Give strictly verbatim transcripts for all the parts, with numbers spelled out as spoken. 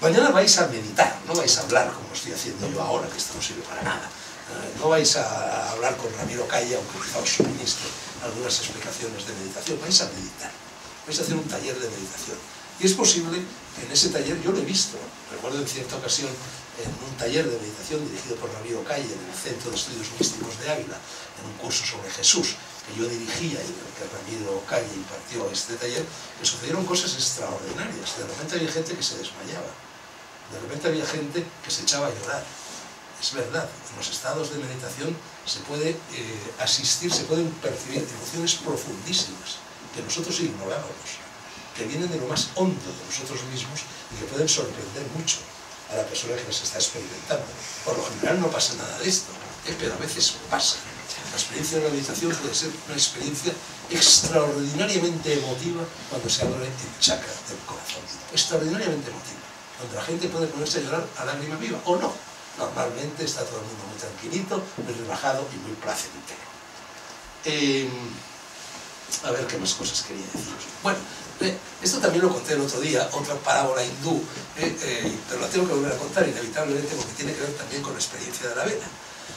Mañana vais a meditar, no vais a hablar como estoy haciendo yo ahora, que esto no sirve para nada. No vais a hablar con Ramiro Calle, aunque quizá os suministre algunas explicaciones de meditación. Vais a meditar, vais a hacer un taller de meditación. Y es posible que en ese taller, yo lo he visto, recuerdo en cierta ocasión, en un taller de meditación dirigido por Ramiro Calle en el Centro de Estudios Místicos de Ávila, en un curso sobre Jesús, que yo dirigía y en el que Ramiro Calle impartió este taller, que sucedieron cosas extraordinarias. De repente había gente que se desmayaba, de repente había gente que se echaba a llorar. Es verdad, en los estados de meditación se puede eh, asistir, se pueden percibir emociones profundísimas que nosotros ignorábamos, que vienen de lo más hondo de nosotros mismos y que pueden sorprender mucho a la persona que las está experimentando. Por lo general no pasa nada de esto, ¿eh? Pero a veces pasa. La experiencia de la meditación puede ser una experiencia extraordinariamente emotiva cuando se abre el chakra del corazón. Extraordinariamente emotiva, donde la gente puede ponerse a llorar a lágrima viva, o no. Normalmente está todo el mundo muy tranquilito, muy relajado y muy placentero. Eh, a ver qué más cosas quería deciros. Bueno, eh, esto también lo conté el otro día, otra parábola hindú, eh, eh, pero la tengo que volver a contar inevitablemente porque tiene que ver también con la experiencia de la vela.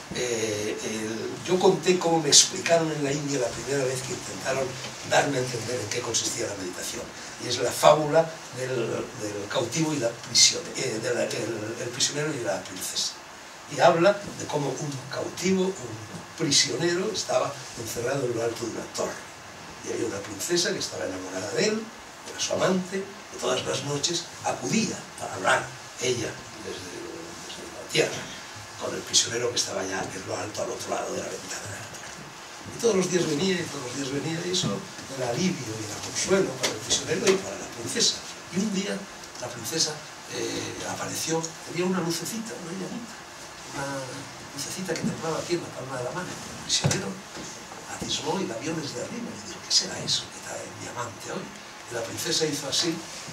Eh, el, yo conté cómo me explicaron en la India la primera vez que intentaron darme a entender en qué consistía la meditación, y es la fábula del, del cautivo y la prisionera, eh, del el, el prisionero y la princesa, y habla de cómo un cautivo, un prisionero, estaba encerrado en lo alto de una torre, y había una princesa que estaba enamorada de él, era su amante, y todas las noches acudía para hablar ella desde, desde la tierra con el prisionero que estaba ya en lo alto, al otro lado de la ventana de la torre. Y todos los días venía, y todos los días venía, y eso era alivio y era consuelo para el prisionero y para la princesa. Y un día la princesa eh, apareció, tenía una lucecita, una llamita, una lucecita que temblaba aquí en la palma de la mano. El prisionero atisbó y la vio desde arriba y dijo: ¿qué será eso que trae mi amante hoy? Y la princesa hizo así,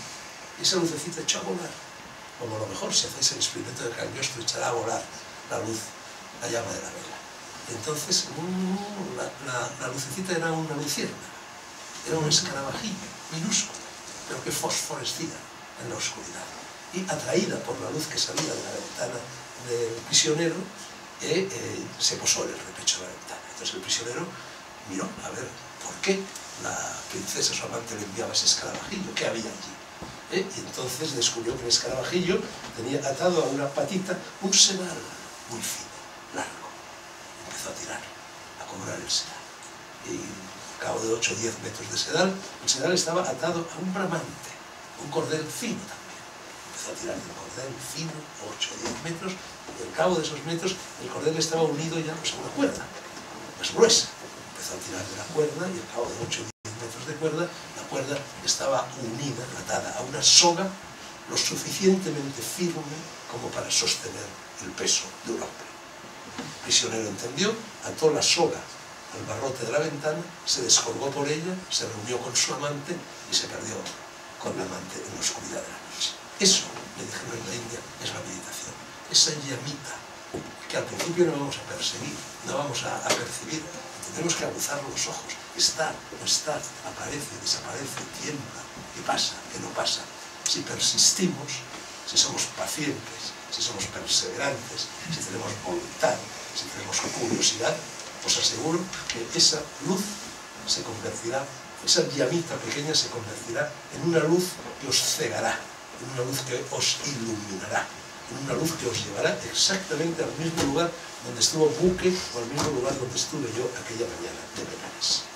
y esa lucecita echó a volar. Como a lo mejor si hacéis el experimento de Cagliostro echará a volar la luz, la llama de la vela. Entonces, uh, la, la, la lucecita era una lucierna, era un escarabajillo minúsculo, pero que fosforescía en la oscuridad. Y atraída por la luz que salía de la ventana del prisionero, eh, eh, se posó en el repecho de la ventana. Entonces el prisionero miró a ver por qué la princesa, su amante, le enviaba ese escarabajillo, qué había allí. ¿Eh? Y entonces descubrió que el escarabajillo tenía atado a una patita un sedal muy fino, largo. Empezó a tirar, a cobrar el sedal. Y al cabo de ocho o diez metros de sedal, el sedal estaba atado a un bramante, un cordel fino también. Empezó a tirar del cordel fino, ocho o diez metros, y al cabo de esos metros el cordel estaba unido ya pues, a una cuerda, más gruesa. Empezó a tirar de la cuerda y al cabo de ocho o diez metros de cuerda, la cuerda estaba unida, atada a una soga lo suficientemente firme como para sostener el peso de un hombre. El prisionero entendió, ató la soga al barrote de la ventana, se descolgó por ella, se reunió con su amante y se perdió con la amante en la oscuridad de la noche. Eso, le dijeron en la India, es la meditación. Esa llamita que al principio no vamos a perseguir, no vamos a, a percibir, tenemos que aguzar los ojos. Está, no está, aparece, desaparece, tiembla, ¿qué pasa? ¿Qué no pasa? Si persistimos, si somos pacientes, si somos perseverantes, si tenemos voluntad, si tenemos curiosidad, os aseguro que esa luz se convertirá, esa llamita pequeña se convertirá en una luz que os cegará, en una luz que os iluminará, en una luz que os llevará exactamente al mismo lugar donde estuvo Buque o al mismo lugar donde estuve yo aquella mañana de Benares.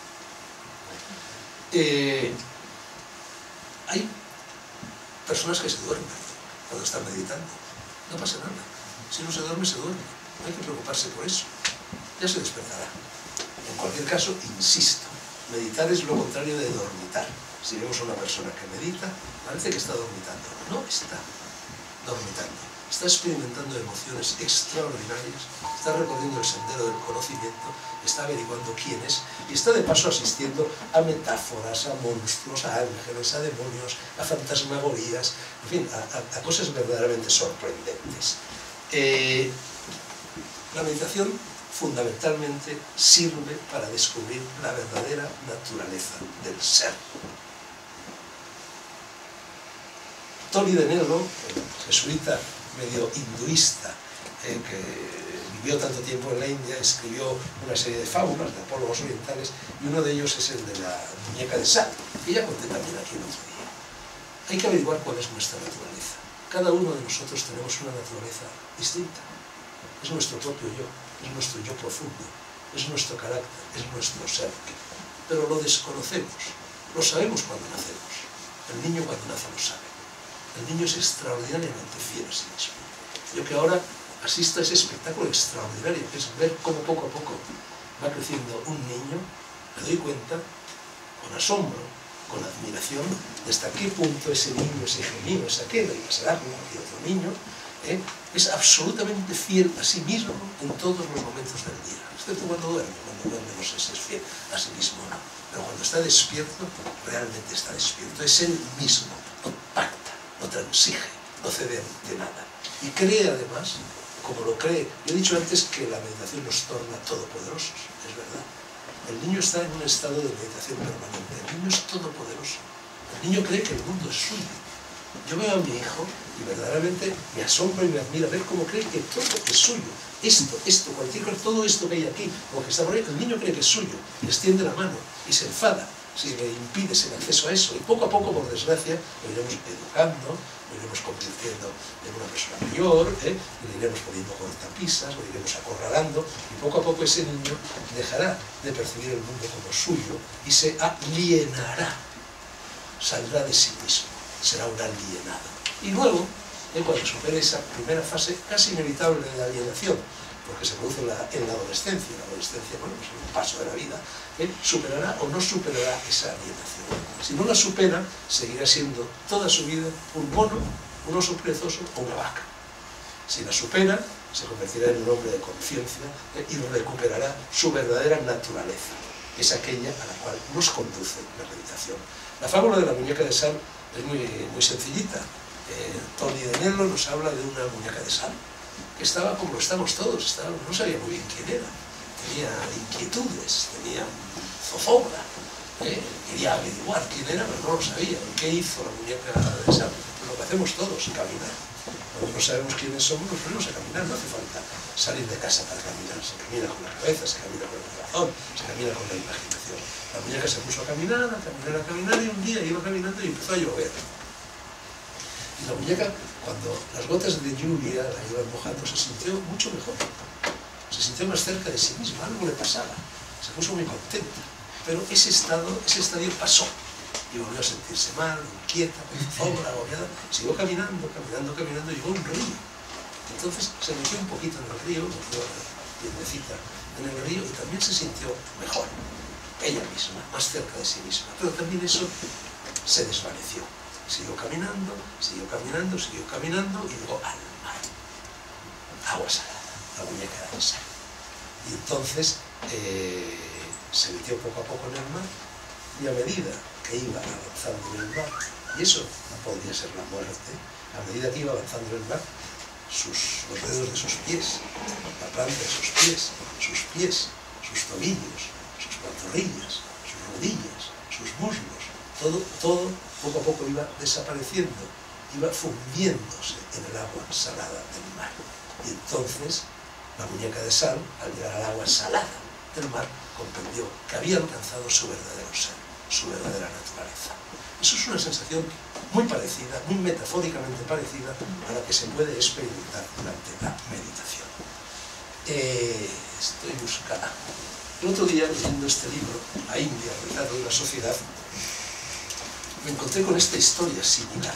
Eh, hay personas que se duermen cuando están meditando. No pasa nada. Si no se duerme, se duerme. No hay que preocuparse por eso. Ya se despertará. En cualquier caso, insisto, meditar es lo contrario de dormitar. Si vemos a una persona que medita, parece que está dormitando. No está dormitando. Está experimentando emociones extraordinarias, está recorriendo el sendero del conocimiento, está averiguando quién es y está de paso asistiendo a metáforas, a monstruos, a ángeles, a demonios, a fantasmagorías, en fin, a, a, a cosas verdaderamente sorprendentes. Eh, la meditación fundamentalmente sirve para descubrir la verdadera naturaleza del ser. Tony de Nello, el jesuita medio hinduista, eh, que vivió tanto tiempo en la India, escribió una serie de fábulas, de apólogos orientales, y uno de ellos es el de la muñeca de sal, que ya conté también aquí el otro día. Hay que averiguar cuál es nuestra naturaleza. Cada uno de nosotros tenemos una naturaleza distinta. Es nuestro propio yo, es nuestro yo profundo, es nuestro carácter, es nuestro ser. Pero lo desconocemos, lo sabemos cuando nacemos. El niño cuando nace lo sabe. El niño es extraordinariamente fiel a sí mismo. Yo que ahora asisto a ese espectáculo extraordinario, que es ver cómo poco a poco va creciendo un niño, me doy cuenta, con asombro, con admiración, de hasta qué punto ese niño, ese hijo mío, ese aquel, y será como cualquier otro niño, ¿eh? es absolutamente fiel a sí mismo en todos los momentos del día, excepto cuando duerme. Cuando duerme no sé si es fiel a sí mismo o no, pero cuando está despierto, realmente está despierto, es él mismo, no pacta, no transige, no cede ante nada, y cree además, como lo cree. Yo he dicho antes que la meditación nos torna todopoderosos, es verdad. El niño está en un estado de meditación permanente, el niño es todopoderoso, el niño cree que el mundo es suyo. Yo veo a mi hijo y verdaderamente me asombra y me admira ver cómo cree que todo es suyo. Esto, esto, cualquier cosa, todo esto que hay aquí, o que está por ahí, el niño cree que es suyo, le extiende la mano y se enfada si le impides el acceso a eso. Y poco a poco, por desgracia, lo iremos educando, lo iremos convirtiendo en una persona mayor, ¿eh? le iremos poniendo cortapisas, lo iremos acorralando, y poco a poco ese niño dejará de percibir el mundo como suyo y se alienará, saldrá de sí mismo, será un alienado. Y luego, ¿eh? cuando supere esa primera fase casi inevitable de alienación, porque se produce en la, en la adolescencia, la adolescencia, bueno, es un paso de la vida, ¿eh? superará o no superará esa alienación. Si no la supera, seguirá siendo toda su vida un mono, un oso perezoso o una vaca. Si la supera, se convertirá en un hombre de conciencia, ¿eh? y recuperará su verdadera naturaleza, que es aquella a la cual nos conduce la meditación. La fábula de la muñeca de sal es muy, muy sencillita. Eh, Tony de Nello nos habla de una muñeca de sal, que estaba como lo estamos todos, estaba, no sabía muy bien quién era, tenía inquietudes, tenía zozobra, ¿eh? quería averiguar quién era, pero no lo sabía. ¿Qué hizo la muñeca de sal? Lo que hacemos todos, caminar. Cuando no sabemos quiénes somos, nos ponemos a caminar, no hace falta salir de casa para caminar, se camina con la cabeza, se camina con el corazón, se camina con la imaginación. La muñeca se puso a caminar, a caminar, a caminar, y un día iba caminando y empezó a llover. Y la muñeca, cuando las gotas de lluvia la iban mojando, se sintió mucho mejor. Se sintió más cerca de sí misma, algo le pasaba. Se puso muy contenta. Pero ese estado, ese estadio pasó. Y volvió a sentirse mal, inquieta, zozobra, agobiada. Siguió caminando, caminando, caminando, y llegó a un río. Entonces se metió un poquito en el río, metió tiendecita en el río, y también se sintió mejor. Ella misma, más cerca de sí misma. Pero también eso se desvaneció. Siguió caminando, siguió caminando, siguió caminando y llegó al mar. Agua salada, la muñeca de sal. Y entonces eh, se metió poco a poco en el mar, y a medida que iba avanzando en el mar, y eso no podría ser la muerte, a medida que iba avanzando en el mar, sus, los dedos de sus pies, la planta de sus pies, sus pies, sus tobillos, sus pantorrillas, sus rodillas, sus muslos, todo, todo poco a poco iba desapareciendo, iba fundiéndose en el agua salada del mar. Y entonces la muñeca de sal, al llegar al agua salada del mar, comprendió que había alcanzado su verdadero ser, su verdadera naturaleza. Eso es una sensación muy parecida, muy metafóricamente parecida a la que se puede experimentar durante la meditación. Eh, estoy buscando... El otro día, leyendo este libro, La India, el retrato de la sociedad, me encontré con esta historia similar.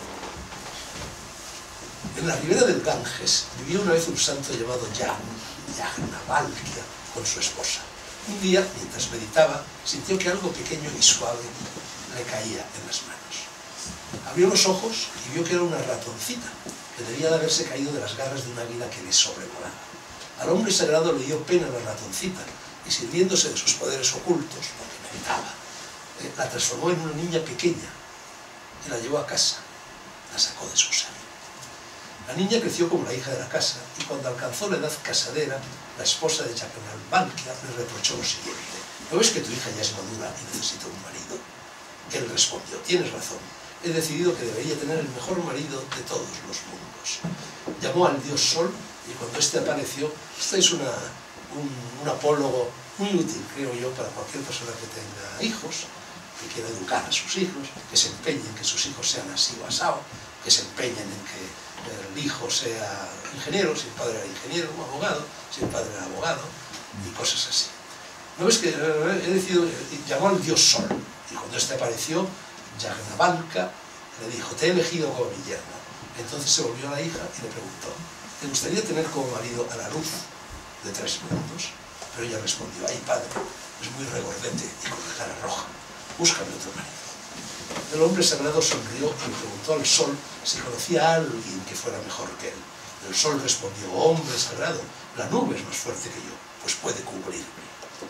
En la ribera del Ganges vivía una vez un santo llamado Yagnavalkya con su esposa. Un día, mientras meditaba, sintió que algo pequeño y suave le caía en las manos. Abrió los ojos y vio que era una ratoncita que debía de haberse caído de las garras de una águila que le sobrevolaba. Al hombre sagrado le dio pena la ratoncita y, sirviéndose de sus poderes ocultos, porque meditaba, eh, la transformó en una niña pequeña y la llevó a casa, la sacó de su seno. La niña creció como la hija de la casa, y cuando alcanzó la edad casadera, la esposa de Yagnavalkya le reprochó lo siguiente: ¿no ves que tu hija ya es madura y necesita un marido? Él respondió: tienes razón, he decidido que debería tener el mejor marido de todos los mundos. Llamó al dios Sol y cuando este apareció, este es una, un, un apólogo muy útil, creo yo, para cualquier persona que tenga hijos, que quiera educar a sus hijos, que se empeñen en que sus hijos sean así o asao, que se empeñen en que el hijo sea ingeniero, si el padre era ingeniero, o abogado, si el padre era abogado, y cosas así. ¿No ves que he decidido, llamó al dios Sol, y cuando este apareció, Yagnavalkya le dijo, te he elegido como mi yerno. Entonces se volvió a la hija y le preguntó, ¿te gustaría tener como marido a la luz de tres mundos? Pero ella respondió, ay padre, es muy regordete y con la cara roja, búscame otro marido. El hombre sagrado sonrió y le preguntó al sol si conocía a alguien que fuera mejor que él. El sol respondió, hombre sagrado, la nube es más fuerte que yo, pues puede cubrirme.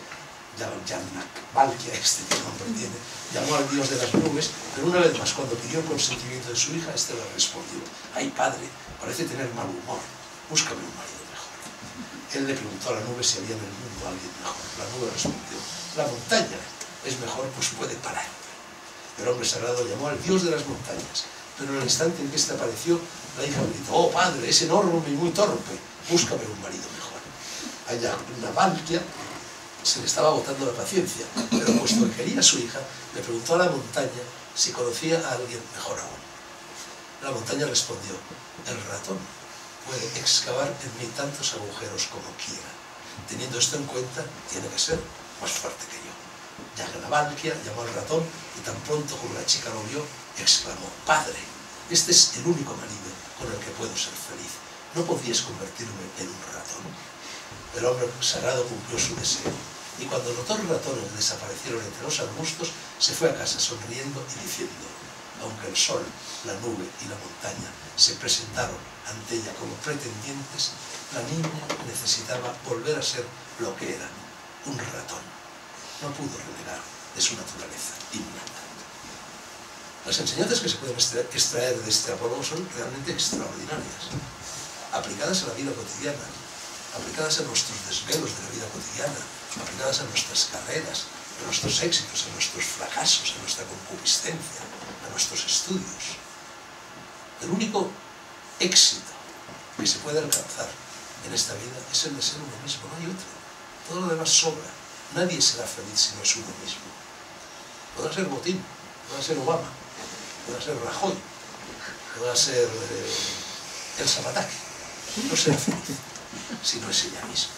Yagnavalkya, este que nombre tiene, llamó al dios de las nubes, pero una vez más, cuando pidió el consentimiento de su hija, este le respondió, ay padre, parece tener mal humor, búscame un marido mejor. Él le preguntó a la nube si había en el mundo alguien mejor. La nube respondió, la montaña es mejor, pues puede parar. El hombre sagrado llamó al dios de las montañas, pero en el instante en que éste apareció, la hija gritó, oh padre, es enorme y muy torpe, búscame un marido mejor. A Yagnavalkya se le estaba agotando la paciencia, pero puesto que quería a su hija, le preguntó a la montaña si conocía a alguien mejor aún. La montaña respondió, el ratón puede excavar en mí tantos agujeros como quiera. Teniendo esto en cuenta, tiene que ser más fuerte que yo. Yagnavalkya llamó al ratón y tan pronto como la chica lo vio, exclamó, padre, este es el único marido con el que puedo ser feliz. ¿No podrías convertirme en un ratón? El hombre sagrado cumplió su deseo, y cuando los dos ratones desaparecieron entre los arbustos, se fue a casa sonriendo y diciendo, aunque el sol, la nube y la montaña se presentaron ante ella como pretendientes, la niña necesitaba volver a ser lo que era, un ratón. No pudo renegar de su naturaleza innata. Las enseñanzas que se pueden extraer de este apólogo son realmente extraordinarias, aplicadas a la vida cotidiana, aplicadas a nuestros desvelos de la vida cotidiana, aplicadas a nuestras carreras, a nuestros éxitos, a nuestros fracasos, a nuestra concupiscencia, a nuestros estudios. El único éxito que se puede alcanzar en esta vida es el de ser uno mismo, no hay otro. Todo lo demás sobra. Nadie será feliz si no es uno mismo. Podrá ser Botín, podrá ser Obama, podrá ser Rajoy, podrá ser eh, Elsa Pataky. No será feliz si no es ella misma.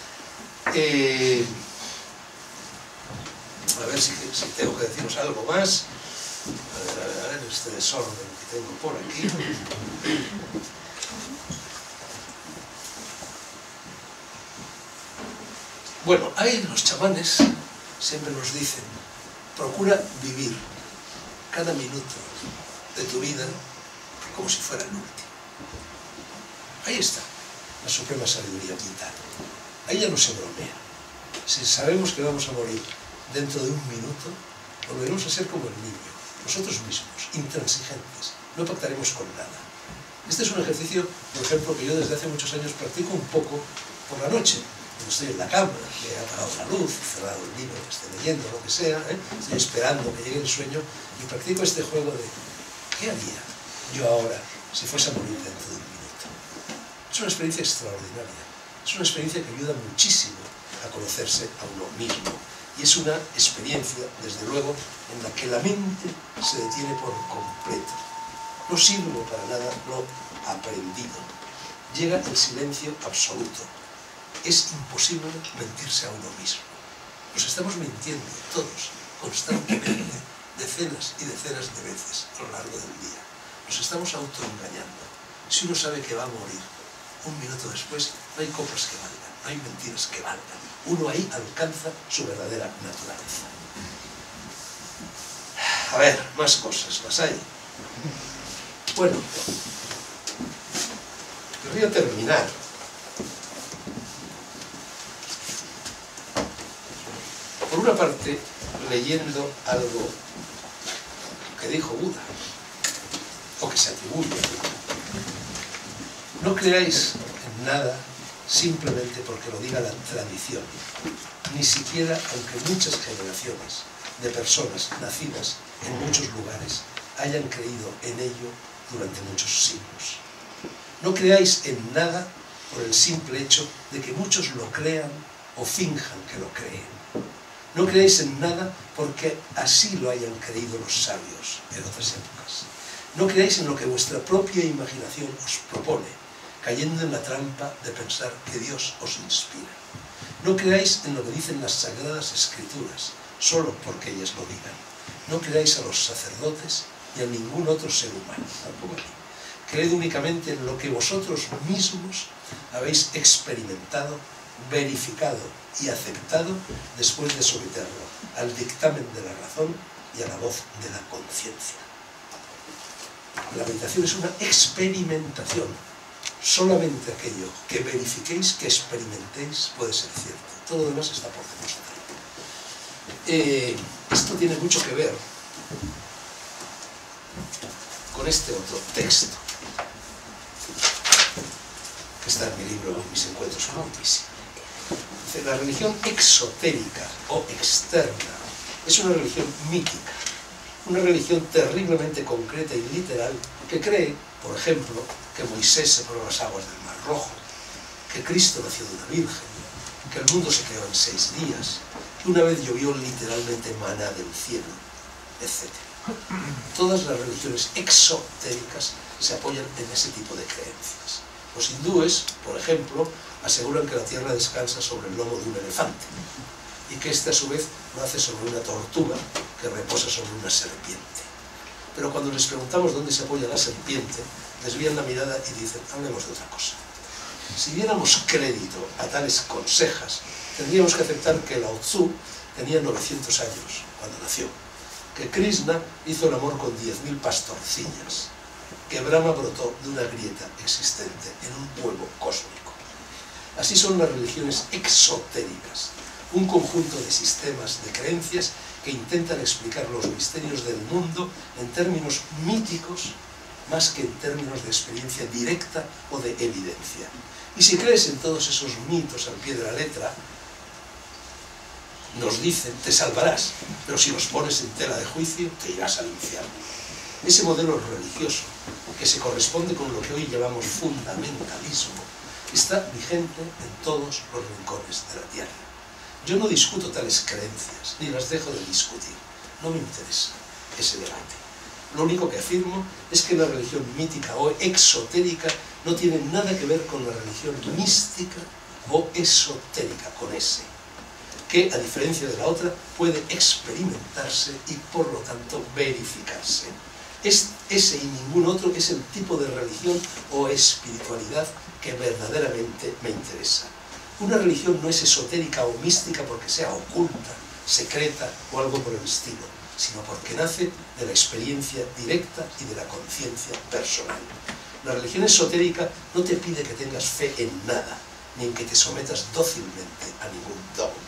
Eh, a ver si, si tengo que deciros algo más. A ver, a ver, a ver, este desorden que tengo por aquí. Bueno, hay los chamanes, siempre nos dicen, procura vivir cada minuto de tu vida como si fuera el último. Ahí está la suprema sabiduría vital. Ahí ya no se bromea. Si sabemos que vamos a morir dentro de un minuto, volveremos a ser como el niño, nosotros mismos, intransigentes, no pactaremos con nada. Este es un ejercicio, por ejemplo, que yo desde hace muchos años practico un poco por la noche. Cuando estoy en la cama, que he apagado la luz, he cerrado el libro que esté leyendo, lo que sea, ¿eh? Estoy esperando que llegue el sueño y practico este juego de ¿qué haría yo ahora si fuese a morir dentro de un minuto? Es una experiencia extraordinaria, es una experiencia que ayuda muchísimo a conocerse a uno mismo y es una experiencia, desde luego, en la que la mente se detiene por completo. No sirve para nada lo aprendido. Llega el silencio absoluto. Es imposible mentirse a uno mismo. Nos estamos mintiendo todos, constantemente, decenas y decenas de veces a lo largo del día. Nos estamos autoengañando. Si uno sabe que va a morir, un minuto después no hay copas que valgan, no hay mentiras que valgan. Uno ahí alcanza su verdadera naturaleza. A ver, más cosas, las hay. Bueno, querría terminar por una parte leyendo algo que dijo Buda, o que se atribuye a Buda. No creáis en nada simplemente porque lo diga la tradición, ni siquiera aunque muchas generaciones de personas nacidas en muchos lugares hayan creído en ello durante muchos siglos. No creáis en nada por el simple hecho de que muchos lo crean o finjan que lo creen. No creáis en nada porque así lo hayan creído los sabios en otras épocas. No creáis en lo que vuestra propia imaginación os propone, cayendo en la trampa de pensar que Dios os inspira. No creáis en lo que dicen las Sagradas Escrituras, solo porque ellas lo digan. No creáis a los sacerdotes ni a ningún otro ser humano, tampoco a mí. Creed únicamente en lo que vosotros mismos habéis experimentado, verificado y aceptado después de someterlo al dictamen de la razón y a la voz de la conciencia. La meditación es una experimentación. Solamente aquello que verifiquéis, que experimentéis, puede ser cierto. Todo lo demás está por demostrar. Eh, esto tiene mucho que ver con este otro texto que está en mi libro Mis encuentros con Altísimo. La religión exotérica o externa es una religión mítica, una religión terriblemente concreta y literal que cree, por ejemplo, que Moisés separó las aguas del Mar Rojo, que Cristo nació de una virgen, que el mundo se creó en seis días, que una vez llovió literalmente maná del cielo, etcétera. Todas las religiones exotéricas se apoyan en ese tipo de creencias. Los hindúes, por ejemplo, aseguran que la tierra descansa sobre el lomo de un elefante y que éste a su vez lo hace sobre una tortuga que reposa sobre una serpiente. Pero cuando les preguntamos dónde se apoya la serpiente, desvían la mirada y dicen, hablemos de otra cosa. Si diéramos crédito a tales consejas, tendríamos que aceptar que Lao Tzu tenía novecientos años cuando nació, que Krishna hizo el amor con diez mil pastorcillas, que Brahma brotó de una grieta existente en un huevo cósmico. Así son las religiones exotéricas, un conjunto de sistemas de creencias que intentan explicar los misterios del mundo en términos míticos más que en términos de experiencia directa o de evidencia. Y si crees en todos esos mitos al pie de la letra, nos dicen, te salvarás, pero si los pones en tela de juicio, te irás al infierno. Ese modelo religioso, que se corresponde con lo que hoy llamamos fundamentalismo, está vigente en todos los rincones de la tierra. Yo no discuto tales creencias, ni las dejo de discutir. No me interesa ese debate. Lo único que afirmo es que la religión mítica o exotérica no tiene nada que ver con la religión mística o esotérica, con ese, que, a diferencia de la otra, puede experimentarse y, por lo tanto, verificarse. Es, ese y ningún otro es el tipo de religión o espiritualidad que verdaderamente me interesa. Una religión no es esotérica o mística porque sea oculta, secreta o algo por el estilo, sino porque nace de la experiencia directa y de la conciencia personal. La religión esotérica no te pide que tengas fe en nada, ni en que te sometas dócilmente a ningún dogma.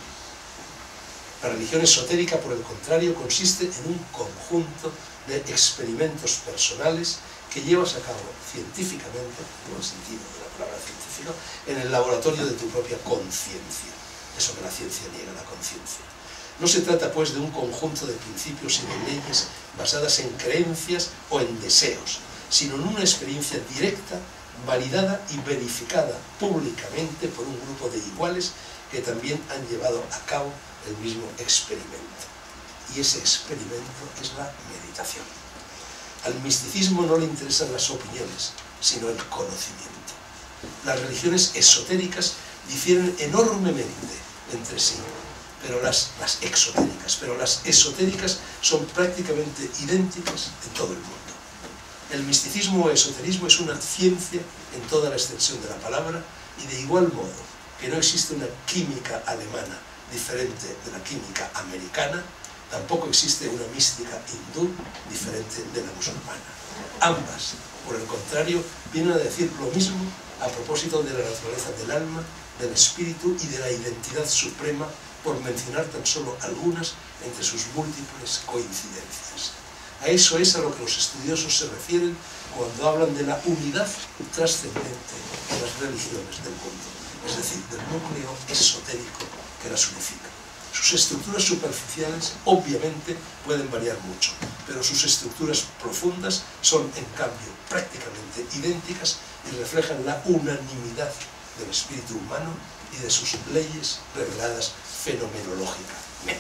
La religión esotérica, por el contrario, consiste en un conjunto de experimentos personales que llevas a cabo científicamente, en el sentido de la palabra científico, en el laboratorio de tu propia conciencia. Eso que la ciencia niega, la conciencia. No se trata, pues, de un conjunto de principios y de leyes basadas en creencias o en deseos, sino en una experiencia directa, validada y verificada públicamente por un grupo de iguales que también han llevado a cabo el mismo experimento. Y ese experimento es la meditación. Al misticismo no le interesan las opiniones, sino el conocimiento. Las religiones esotéricas difieren enormemente entre sí, pero las, las exotéricas, pero las esotéricas son prácticamente idénticas en todo el mundo. El misticismo o esoterismo es una ciencia en toda la extensión de la palabra y de igual modo que no existe una química alemana diferente de la química americana, tampoco existe una mística hindú diferente de la musulmana. Ambas, por el contrario, vienen a decir lo mismo a propósito de la naturaleza del alma, del espíritu y de la identidad suprema, por mencionar tan solo algunas entre sus múltiples coincidencias. A eso es a lo que los estudiosos se refieren cuando hablan de la unidad trascendente de las religiones del mundo, es decir, del núcleo esotérico que las unifica. Sus estructuras superficiales, obviamente, pueden variar mucho, pero sus estructuras profundas son, en cambio, prácticamente idénticas y reflejan la unanimidad del espíritu humano y de sus leyes reveladas fenomenológicamente.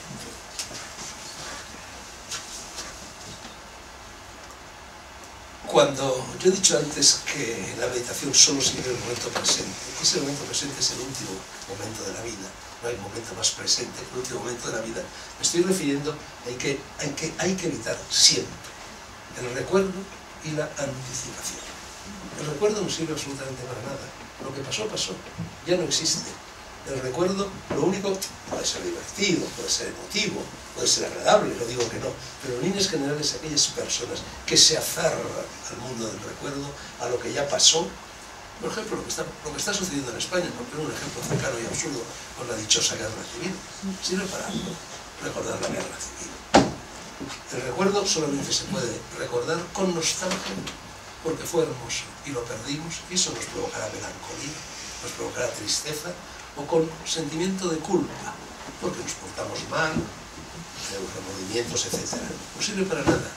Cuando yo he dicho antes que la meditación solo sirve el momento presente, ese momento presente es el último momento de la vida, no hay momento más presente que el último momento de la vida, me estoy refiriendo a que hay que, hay que evitar siempre el recuerdo y la anticipación. El recuerdo no sirve absolutamente para nada, lo que pasó, pasó, ya no existe. El recuerdo, lo único, puede ser divertido, puede ser emotivo, puede ser agradable, no digo que no, pero en líneas generales aquellas personas que se aferran al mundo del recuerdo, a lo que ya pasó, por ejemplo, lo que está, lo que está sucediendo en España, por poner un ejemplo cercano y absurdo, con la dichosa guerra civil, sirve para recordar la guerra civil. El recuerdo solamente se puede recordar con nostalgia, porque fue hermoso y lo perdimos, y eso nos provocará melancolía, nos provocará tristeza, o con sentimiento de culpa, porque nos portamos mal, tenemos remordimientos, etcétera. No sirve para nada.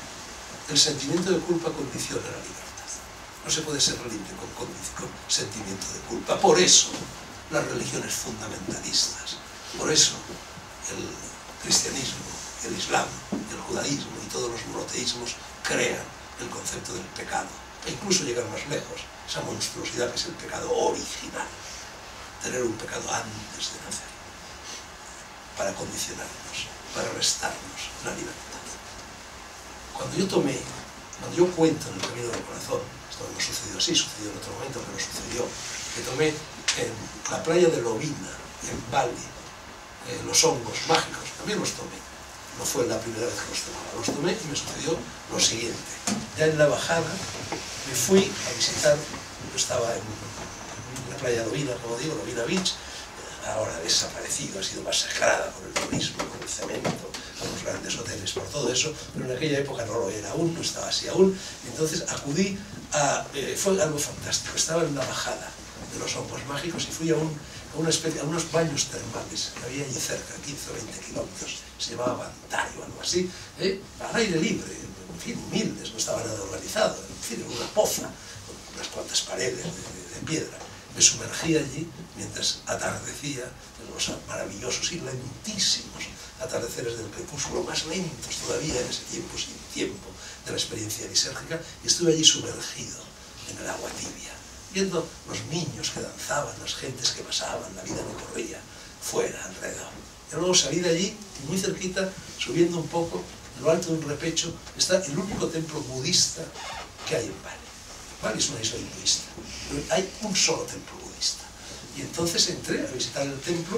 El sentimiento de culpa condiciona la libertad. No se puede ser libre con, con, con sentimiento de culpa. Por eso, las religiones fundamentalistas, por eso el cristianismo, el islam, el judaísmo y todos los monoteísmos crean el concepto del pecado, e incluso llegan más lejos, esa monstruosidad que es el pecado original. Tener un pecado antes de nacer, para condicionarnos, para restarnos la libertad. Cuando yo tomé, cuando yo cuento en el Camino del Corazón, esto no sucedió así, sucedió en otro momento, pero sucedió, que tomé en la playa de Lovina, en Bali, eh, los hongos mágicos, también los tomé. No fue la primera vez que los tomaba, los tomé y me sucedió lo siguiente. Ya en la bajada me fui a visitar, yo estaba en la playa de Lovina, como digo, Lovina Beach, ahora desaparecido, ha sido masacrada por el turismo, por el cemento, por los grandes hoteles, por todo eso, pero en aquella época no lo era aún, no estaba así aún, entonces acudí a, eh, fue algo fantástico, estaba en la bajada de los hongos mágicos y fui a, un, a, una especie, a unos baños termales que había allí cerca, quince o veinte kilómetros, se llamaba Bantario o algo así, eh, al aire libre, en fin, humildes, no estaba nada organizado, en fin, en una poza, con unas cuantas paredes de, de, de piedra. Me sumergí allí mientras atardecía en los maravillosos y lentísimos atardeceres del crepúsculo, más lentos todavía en ese tiempo sin tiempo de la experiencia lisérgica, y estuve allí sumergido en el agua tibia, viendo los niños que danzaban, las gentes que pasaban, la vida que corría fuera, alrededor. Y luego salí de allí, y muy cerquita, subiendo un poco, en lo alto de un repecho, está el único templo budista que hay en Bali. Bali es una isla hinduista, pero hay un solo templo budista. Y entonces entré a visitar el templo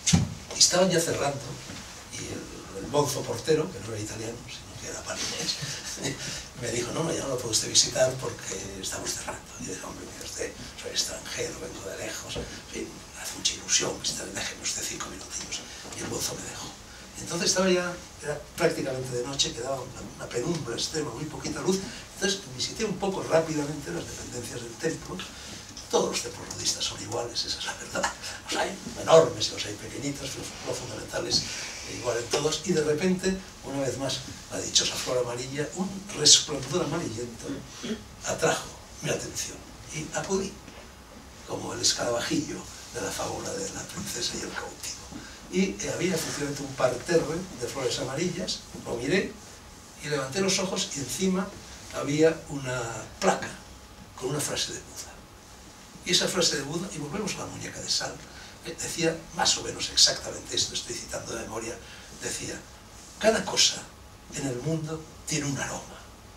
y estaban ya cerrando. Y el, el bonzo portero, que no era italiano, sino que era balinés, me dijo, no, no, ya no lo puede usted visitar porque estamos cerrando. Y yo dije, hombre, mire usted, soy extranjero, vengo de lejos, en fin, hace mucha ilusión visitar, déjeme usted cinco minutillos. Y el bonzo me dejó. Y entonces estaba ya, era prácticamente de noche, quedaba una, una penumbra extrema, muy poquita luz. Entonces visité un poco rápidamente las dependencias del templo. Todos los templos budistas son iguales, esa es la verdad. Los hay enormes y los hay pequeñitos, pero lo fundamental es igual en todos. Y de repente, una vez más, la dichosa flor amarilla, un resplandor amarillento, atrajo mi atención. Y acudí, como el escarabajillo de la fábula de la princesa y el cautivo. Y había efectivamente un parterre de flores amarillas, lo miré y levanté los ojos y encima había una placa con una frase de Buda. Y esa frase de Buda, y volvemos a la muñeca de sal, decía más o menos exactamente esto, estoy citando de memoria, decía, cada cosa en el mundo tiene un aroma.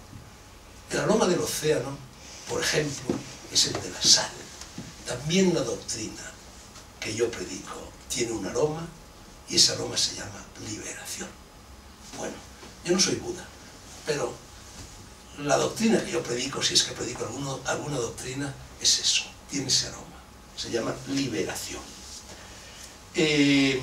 El aroma del océano, por ejemplo, es el de la sal. También la doctrina que yo predico tiene un aroma, y ese aroma se llama liberación. Bueno, yo no soy Buda, pero la doctrina que yo predico, si es que predico alguno, alguna doctrina, es eso, tiene ese aroma, se llama liberación. Eh,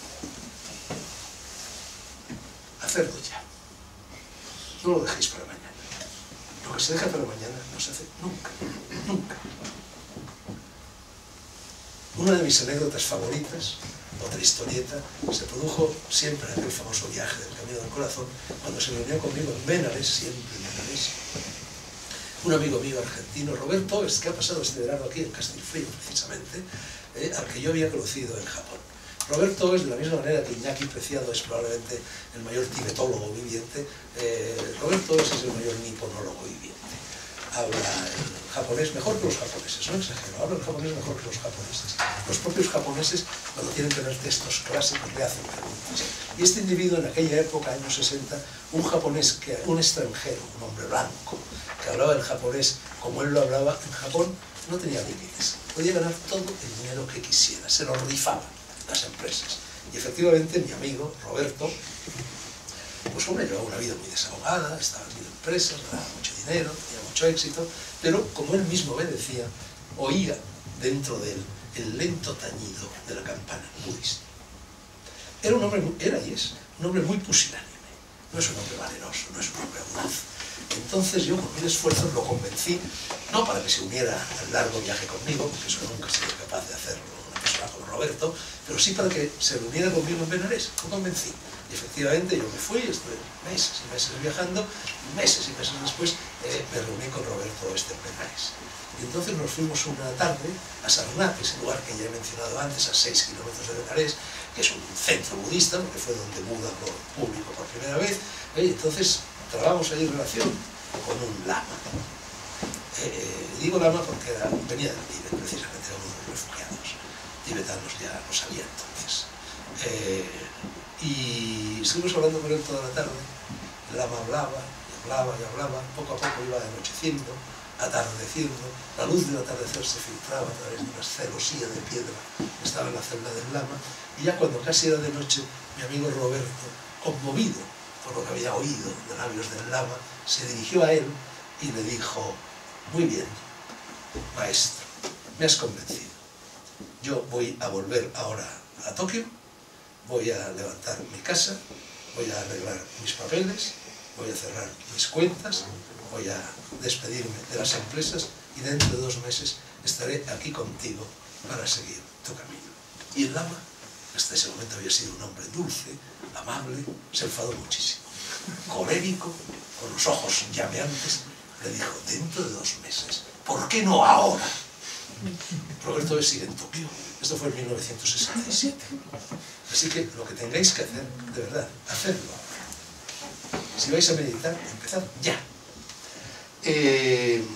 hacerlo ya, no lo dejéis para mañana. Lo que se deja para mañana no se hace nunca, nunca. Una de mis anécdotas favoritas otra historieta, se produjo siempre aquel famoso viaje del Camino del Corazón, cuando se reunió conmigo en Benares, siempre en Benares, un amigo mío argentino, Roberto, es que ha pasado este verano aquí en Castelfrío, precisamente, eh, al que yo había conocido en Japón. Roberto es de la misma manera que Iñaki Preciado es probablemente el mayor tibetólogo viviente, eh, Roberto es el mayor niponólogo viviente. Habla el japonés mejor que los japoneses, no exagero, habla el japonés mejor que los japoneses. Los propios japoneses, cuando tienen que ver textos clásicos, le hacen preguntas. Y este individuo, en aquella época, años sesenta, un japonés, que, un extranjero, un hombre blanco, que hablaba el japonés como él lo hablaba en Japón, no tenía límites. Podía ganar todo el dinero que quisiera, se lo rifaban las empresas. Y efectivamente mi amigo Roberto, pues hombre, llevaba una vida muy desahogada, estaba en empresas, ganaba mucho dinero, tenía mucho éxito, pero como él mismo me decía, oía dentro de él el lento tañido de la campana budista. Era un hombre, era y es, un hombre muy pusilánime, no es un hombre valeroso, no es un hombre audaz. Entonces yo con mil esfuerzos lo convencí, no para que se uniera al largo viaje conmigo, porque eso nunca he sido capaz de hacerlo una persona como Roberto, pero sí para que se reuniera conmigo en Benares, lo convencí. Y efectivamente yo me fui, estuve meses y meses viajando, y meses y meses después eh, me reuní con Roberto Oeste en Benares. Y entonces nos fuimos una tarde a Sarnat, ese lugar que ya he mencionado antes, a seis kilómetros de Benares, que es un centro budista, porque fue donde Buda lo publicó por primera vez, eh, y entonces trabamos ahí relación con un lama. Eh, digo lama porque era, venía del Tíbet, precisamente, era uno de los refugiados tibetanos, ya lo sabía entonces. Eh, y estuvimos hablando con él toda la tarde, el lama hablaba, y hablaba, y hablaba, poco a poco iba anocheciendo, atardeciendo, la luz del atardecer se filtraba a través de una celosía de piedra que estaba en la celda del lama, y ya cuando casi era de noche, mi amigo Roberto, conmovido por lo que había oído de labios del lama, se dirigió a él y le dijo: muy bien, maestro, me has convencido. Yo voy a volver ahora a Tokio, voy a levantar mi casa, voy a arreglar mis papeles, voy a cerrar mis cuentas, voy a despedirme de las empresas y dentro de dos meses estaré aquí contigo para seguir tu camino. Y el lama, hasta ese momento había sido un hombre dulce, amable, se enfadó muchísimo. Colérico, con los ojos llameantes, le dijo: dentro de dos meses, ¿por qué no ahora? Roberto sigue en Tokio. Esto fue en mil novecientos sesenta y siete. Así que lo que tengáis que hacer, de verdad, hacedlo ahora. Si vais a meditar, empezad ya. Eh...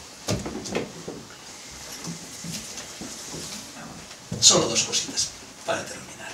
Solo dos cositas para terminar.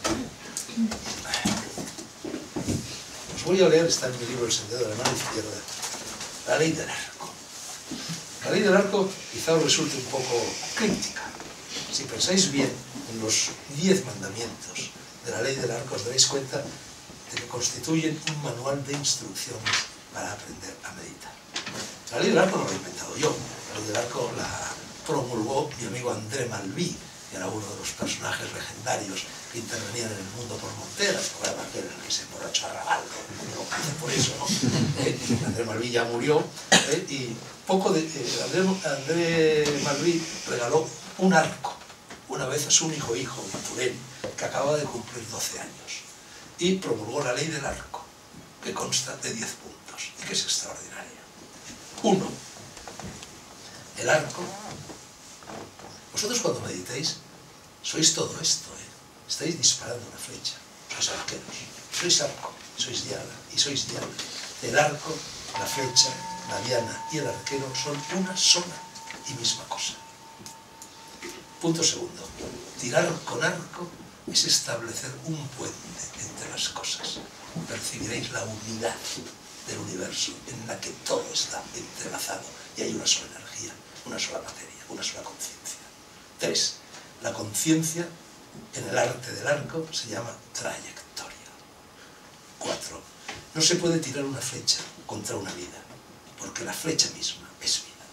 Os voy a leer, está en mi libro El Sendero de la Mano Izquierda, la ley del arco. La ley del arco quizá os resulte un poco críptica. Si pensáis bien en los diez mandamientos de la ley del arco, os daréis cuenta de que constituyen un manual de instrucciones para aprender a meditar. La ley del arco no la he inventado yo. La ley del arco la promulgó mi amigo André Malví, que era uno de los personajes legendarios que intervenían en el mundo por Montera, el programa aquel en el que se emborrachó a Rabaldo, no por eso, ¿no? Eh, André Malví ya murió, eh, y poco de, eh, André, André Malví regaló un arco una vez a su único hijo, Turén, que acababa de cumplir doce años, y promulgó la ley del arco, que consta de diez puntos, y que es extraordinaria. Uno, el arco. Vosotros cuando meditéis, sois todo esto, ¿eh? Estáis disparando una flecha, sois arqueros, sois arco, sois diana, y sois diana. El arco, la flecha, la diana y el arquero son una sola y misma cosa. Punto segundo, tirar con arco es establecer un puente entre las cosas. Percibiréis la unidad del universo en la que todo está entrelazado y hay una sola energía, una sola materia, una sola conciencia. Tres, la conciencia en el arte del arco se llama trayectoria. Cuatro, no se puede tirar una flecha contra una vida, porque la flecha misma es vida.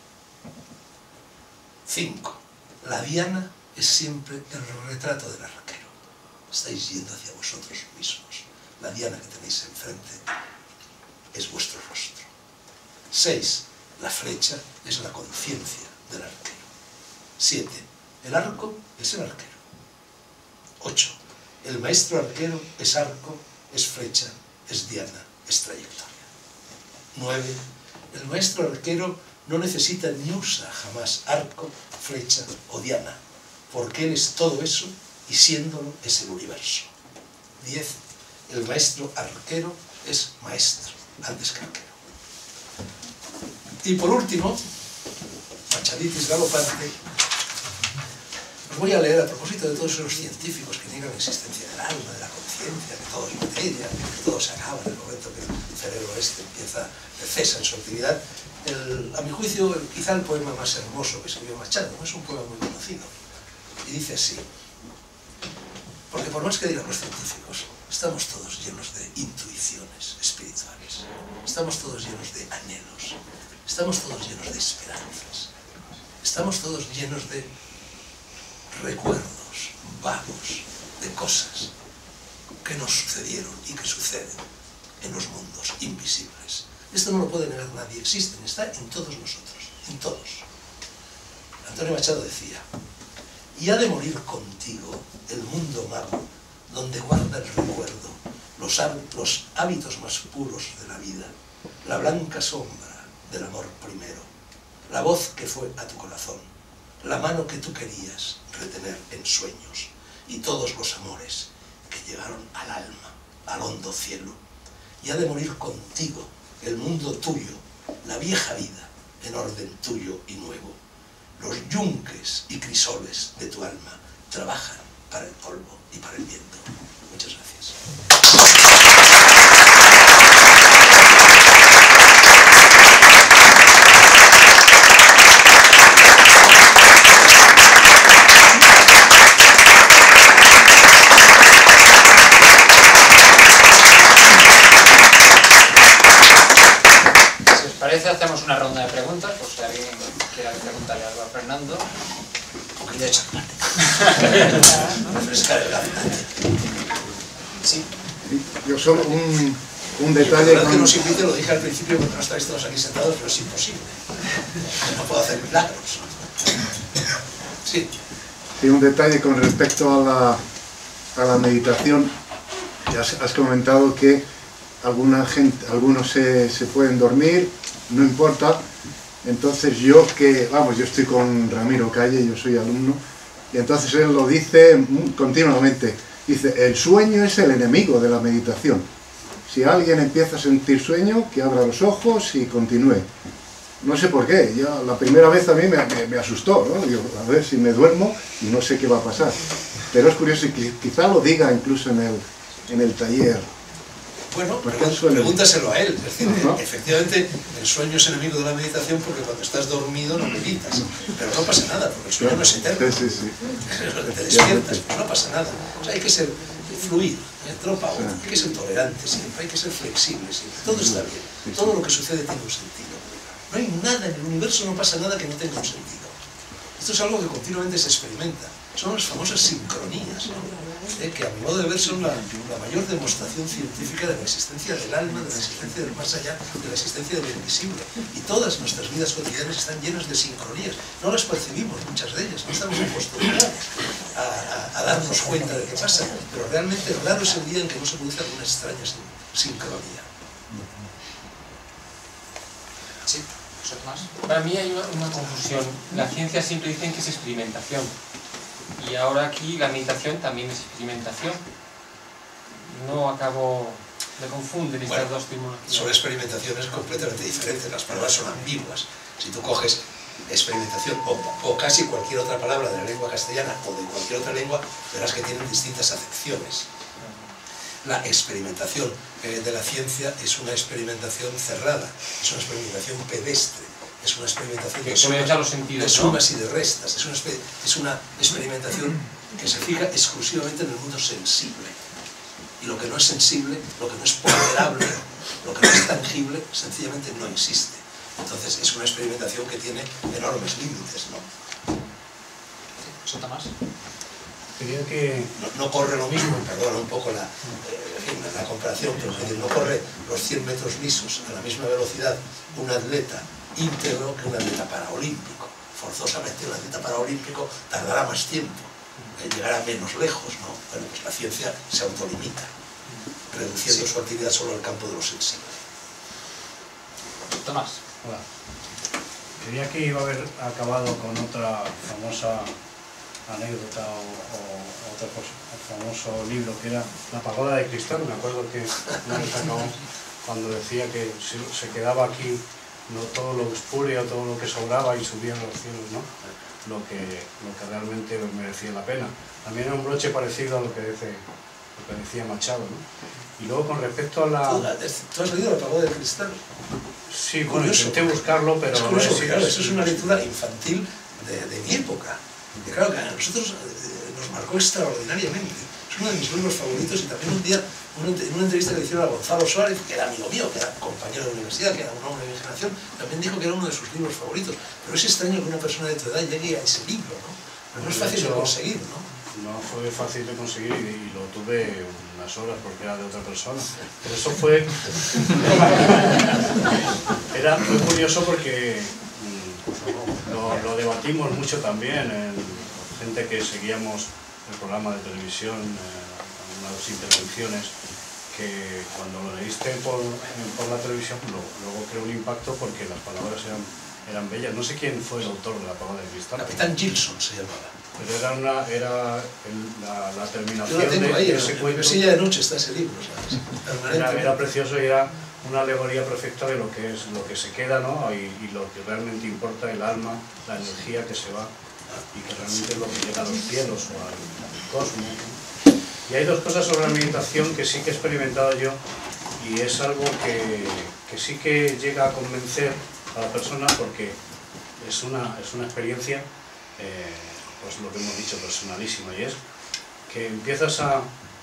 Cinco, la diana es siempre el retrato del arquero. Estáis yendo hacia vosotros mismos. La diana que tenéis enfrente es vuestro rostro. Seis, la flecha es la conciencia del arquero. Siete, el arco es el arquero. ocho. El maestro arquero es arco, es flecha, es diana, es trayectoria. nueve. El maestro arquero no necesita ni usa jamás arco, flecha o diana, porque él es todo eso y siéndolo es el universo. diez. El maestro arquero es maestro, antes que arquero. Y por último, Machaditis galopante, os voy a leer a propósito de todos esos científicos que niegan la existencia del alma, de la conciencia, que todo es materia, que todo se acaba en el momento que el cerebro este empieza, cesa en su actividad. El, a mi juicio, el, quizá el poema más hermoso que escribió Machado, no es un poema muy conocido, y dice así: porque por más que digan los científicos, estamos todos llenos de intuiciones espirituales, estamos todos llenos de anhelos, estamos todos llenos de esperanzas, estamos todos llenos de recuerdos vagos, de cosas que nos sucedieron y que suceden en los mundos invisibles. Esto no lo puede negar nadie, existen, está en todos nosotros, en todos. Antonio Machado decía: y ha de morir contigo el mundo mago, donde guarda el recuerdo, los, los hábitos más puros de la vida, la blanca sombra del amor primero, la voz que fue a tu corazón, la mano que tú querías retener en sueños, y todos los amores que llegaron al alma, al hondo cielo. Y ha de morir contigo el mundo tuyo, la vieja vida, en orden tuyo y nuevo. Los yunques y crisoles de tu alma trabajan para el polvo y para el viento. Muchas gracias. Parece, hacemos una ronda de preguntas, por si alguien quiere preguntarle algo a Fernando. Un poquito de chocolate. Refrescar el gabinete. Sí. Yo solo un, un detalle... La verdad con... que nos invite, lo dije al principio cuando no estáis todos aquí sentados, pero es imposible. No puedo hacer milagros. Sí. Sí, un detalle con respecto a la, a la meditación. Ya has comentado que alguna gente, algunos se, se pueden dormir, no importa. Entonces yo que, vamos, yo estoy con Ramiro Calle, yo soy alumno, y entonces él lo dice continuamente, dice, el sueño es el enemigo de la meditación. Si alguien empieza a sentir sueño, que abra los ojos y continúe. No sé por qué, ya la primera vez a mí me, me, me asustó, ¿no? Digo, a ver si me duermo y no sé qué va a pasar. Pero es curioso, y quizá lo diga incluso en el, en el taller. Bueno, pregúntaselo a él. Es decir, ¿no? Efectivamente, el sueño es enemigo de la meditación porque cuando estás dormido no meditas. Pero no pasa nada, porque el sueño no es eterno. Sí, sí, sí. Te despiertas, pues no pasa nada. O sea, hay que ser fluir, ¿eh? Tropa, sí. Hay que ser tolerante siempre, hay que ser flexible siempre. Todo está bien. Todo lo que sucede tiene un sentido. No hay nada en el universo, no pasa nada que no tenga un sentido. Esto es algo que continuamente se experimenta. Son las famosas sincronías, ¿no? ¿Eh? Que a mi modo de ver son la, la mayor demostración científica de la existencia del alma, de la existencia del más allá, de la existencia del invisible. Y todas nuestras vidas cotidianas están llenas de sincronías. No las percibimos, muchas de ellas, no estamos acostumbrados a, a, a darnos cuenta de qué pasa, pero realmente raro es el día en que no se produce alguna extraña sin, sincronía. Sí. Más. Para mí hay una, una confusión. La ciencia siempre dicen que es experimentación. Y ahora aquí la meditación también es experimentación. No acabo de confundir estas bueno, dos terminologías. Sobre experimentación es completamente diferente. Las palabras son ambiguas. Si tú coges experimentación o, o casi cualquier otra palabra de la lengua castellana o de cualquier otra lengua, verás que tienen distintas acepciones. La experimentación eh, de la ciencia es una experimentación cerrada, es una experimentación pedestre, es una experimentación de sumas, los sentidos, de sumas ¿no? y de restas, es una, es una experimentación que se fija exclusivamente en el mundo sensible. Y lo que no es sensible, lo que no es ponderable, lo que no es tangible, sencillamente no existe. Entonces es una experimentación que tiene enormes límites, ¿no? ¿Eso está más? Creo que... No, no corre lo mismo, perdona un poco la, eh, la comparación, pero es decir, no corre los cien metros lisos a la misma velocidad un atleta íntegro que un atleta paraolímpico. Forzosamente un atleta paraolímpico tardará más tiempo eh, llegará menos lejos, ¿no? Bueno, pues la ciencia se autolimita, reduciendo sí. su actividad solo al campo de lo sensible. Tomás. Hola. Creía que iba a haber acabado con otra famosa anécdota o, o otro famoso libro que era La pagoda de cristal. Me acuerdo que no me sacó cuando decía que se quedaba aquí no todo lo espurio, todo lo que sobraba y subía a los cielos, ¿no? Lo que, lo que realmente merecía la pena. También era un broche parecido a lo que, dice, lo que decía Machado, ¿no? Y luego con respecto a la... ¿Tú has leído La pagoda de cristal? Sí, bueno, intenté buscarlo, pero... Es curioso, no es, claro, es, eso es una lectura infantil de, de mi época. Y claro, que a nosotros eh, nos marcó extraordinariamente. Es uno de mis libros favoritos y también un día, en una entrevista que le hicieron a Gonzalo Suárez, que era amigo mío, que era compañero de la universidad, que era un hombre de mi generación, también dijo que era uno de sus libros favoritos. Pero es extraño que una persona de tu edad llegue a ese libro, ¿no? Pero no es fácil de conseguir, ¿no? No fue fácil de conseguir y, y lo tuve unas horas porque era de otra persona. Pero eso fue... era muy curioso porque mmm, lo, lo debatimos mucho también en gente que seguíamos el programa de televisión, eh, unas intervenciones que cuando lo leíste por, por la televisión lo, luego creó un impacto porque las palabras eran, eran bellas. No sé quién fue el autor de La pagoda de cristal. Capitán Gilson se llamaba. Pero era, una, era el, la, la terminación. Yo la tengo de, ahí, de ese en cuento. la mesilla de noche está ese libro, ¿sabes? Era, era precioso y era una alegoría perfecta de lo que es lo que se queda, ¿no? y, y lo que realmente importa, el alma, la energía que se va y que realmente es lo que llega a los cielos o al, al cosmos, ¿no? Y hay dos cosas sobre la meditación que sí que he experimentado yo y es algo que, que sí que llega a convencer a la persona porque es una, es una experiencia eh, pues lo que hemos dicho, personalísima, y es que empiezas a,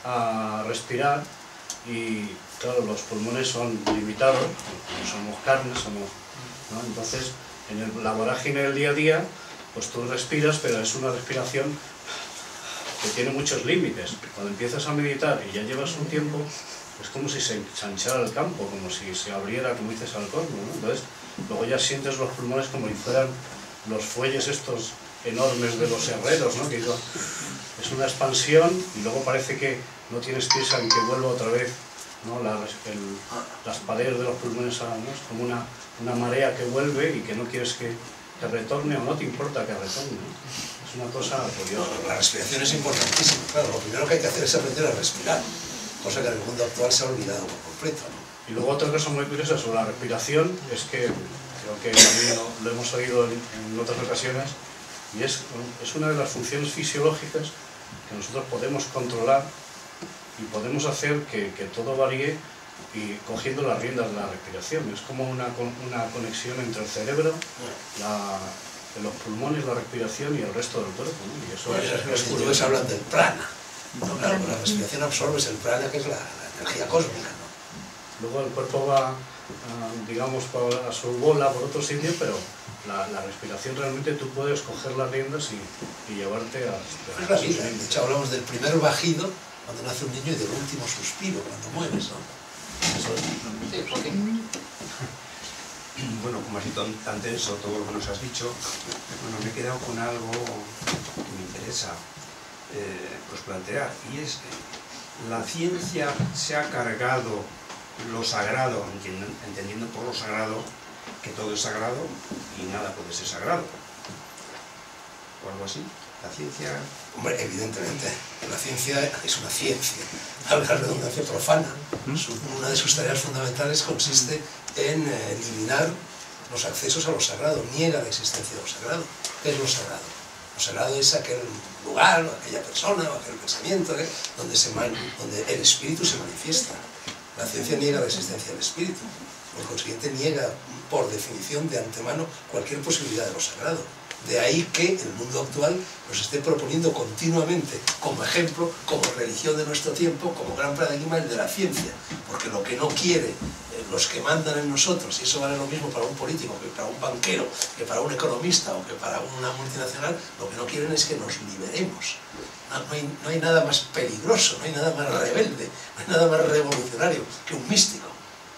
a respirar y claro, los pulmones son limitados, no somos carne, somos, ¿no? Entonces en el, la vorágine del día a día pues tú respiras, pero es una respiración que tiene muchos límites. Cuando empiezas a meditar y ya llevas un tiempo, es como si se ensanchara el campo, como si se abriera, como dices, al cosmos, ¿no? Entonces luego ya sientes los pulmones como si fueran los fuelles estos enormes de los herreros, ¿no? Que digo, es una expansión y luego parece que no tienes prisa en que vuelva otra vez, ¿no? La, el, las paredes de los pulmones, ¿no? Es como una, una marea que vuelve y que no quieres que, que retorne o no te importa que retorne, ¿no? Es una cosa curiosa. No, la respiración es importantísima, claro, lo primero que hay que hacer es aprender a respirar, cosa que en el mundo actual se ha olvidado por completo, ¿no? Y luego otra cosa muy curiosa sobre la respiración es que creo que también lo, lo hemos oído en, en otras ocasiones, y es, es una de las funciones fisiológicas que nosotros podemos controlar y podemos hacer que, que todo varíe y cogiendo las riendas de la respiración. Es como una, una conexión entre el cerebro, la, los pulmones, la respiración y el resto del cuerpo, ¿no? Y eso pues es, los es científicos hablan del prana, ¿no? Claro, con la respiración absorbes el prana, que es la, la energía cósmica, ¿no? Luego el cuerpo va, uh, digamos, a su bola por otro sitio, pero la, la respiración realmente tú puedes coger las riendas y, y llevarte a... Es la vida. De hecho, hablamos del primer bajido cuando nace un niño y del último suspiro cuando mueres, ¿no? Eso es... Sí, ¿por qué? Bueno, como ha sido tan, tan tenso todo lo que nos has dicho, bueno, me he quedado con algo que me interesa eh, pues plantear, y es que la ciencia se ha cargado lo sagrado, entendiendo por lo sagrado que todo es sagrado y nada puede ser sagrado, o algo así. La ciencia... Hombre, evidentemente, la ciencia es una ciencia, a la redundancia profana. Una de sus tareas fundamentales consiste en eliminar los accesos a lo sagrado, niega la existencia de lo sagrado. ¿Qué es lo sagrado? Lo sagrado es aquel lugar, o aquella persona, o aquel pensamiento, ¿eh? donde, se man, donde el espíritu se manifiesta. La ciencia niega la existencia del espíritu, por consiguiente niega, por definición, de antemano, cualquier posibilidad de lo sagrado. De ahí que el mundo actual nos esté proponiendo continuamente como ejemplo, como religión de nuestro tiempo, como gran paradigma el de la ciencia, porque lo que no quiere eh, los que mandan en nosotros, y eso vale lo mismo para un político que para un banquero, que para un economista o que para una multinacional, lo que no quieren es que nos liberemos. No, no, hay, no hay nada más peligroso, no hay nada más rebelde, no hay nada más revolucionario que un místico.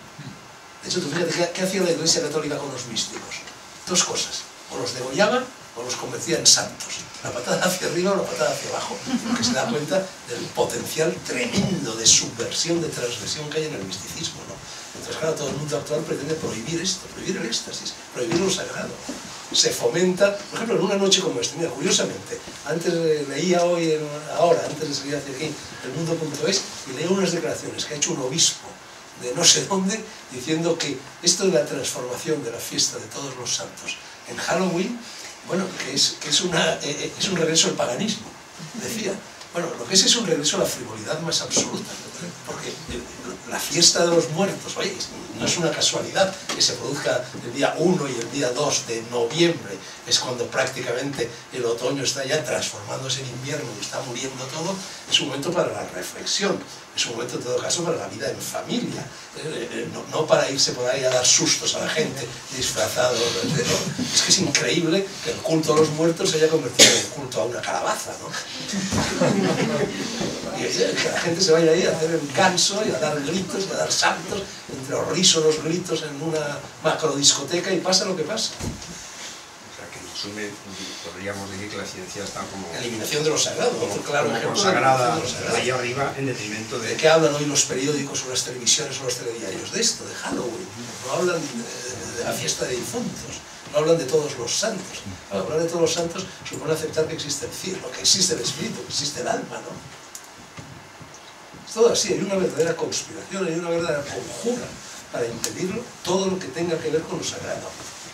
De hecho, tú fíjate, ¿qué, qué hacía la Iglesia Católica con los místicos? Dos cosas. O los degollaban o los convertía en santos. La patada hacia arriba o la patada hacia abajo, porque se da cuenta del potencial tremendo de subversión, de transgresión que hay en el misticismo, ¿no? Entonces, claro, todo el mundo actual pretende prohibir esto, prohibir el éxtasis, prohibir lo sagrado. Se fomenta, por ejemplo, en una noche como esta, mira, curiosamente, antes eh, leía hoy, en, ahora, antes de salir hacia aquí, el mundo punto es, y leí unas declaraciones que ha hecho un obispo de no sé dónde, diciendo que esto de la transformación de la fiesta de todos los santos en Halloween, bueno, que es, que es, una, eh, es un regreso al paganismo, decía. Bueno, lo que es es un regreso a la frivolidad más absoluta, porque la fiesta de los muertos, oye, no es una casualidad que se produzca el día uno y el día dos de noviembre, es cuando prácticamente el otoño está ya transformándose en invierno y está muriendo todo, es un momento para la reflexión, es un momento en todo caso para la vida en familia, eh, no, no para irse por ahí a dar sustos a la gente disfrazado, ¿no? Es que es increíble que el culto a los muertos se haya convertido en el culto a una calabaza, ¿no? Y que la gente se vaya ahí a hacer el ganso y a dar gritos y a dar saltos, entre horrísonos gritos en una macrodiscoteca, y pasa lo que pasa. O sea, que en resumen, podríamos decir que la ciencia está como... Eliminación de lo sagrado, otro claro como ejemplo consagrada de lo sagrado. ahí arriba en detrimento de... ¿De qué hablan hoy los periódicos o las televisiones o los telediarios? De esto, de Halloween. No hablan de, de la fiesta de difuntos, no hablan de todos los santos. Al hablar de todos los santos supone aceptar que existe el cielo, que existe el espíritu, que existe el alma, ¿no? Es todo así, hay una verdadera conspiración, hay una verdadera conjura para impedirlo todo lo que tenga que ver con lo sagrado.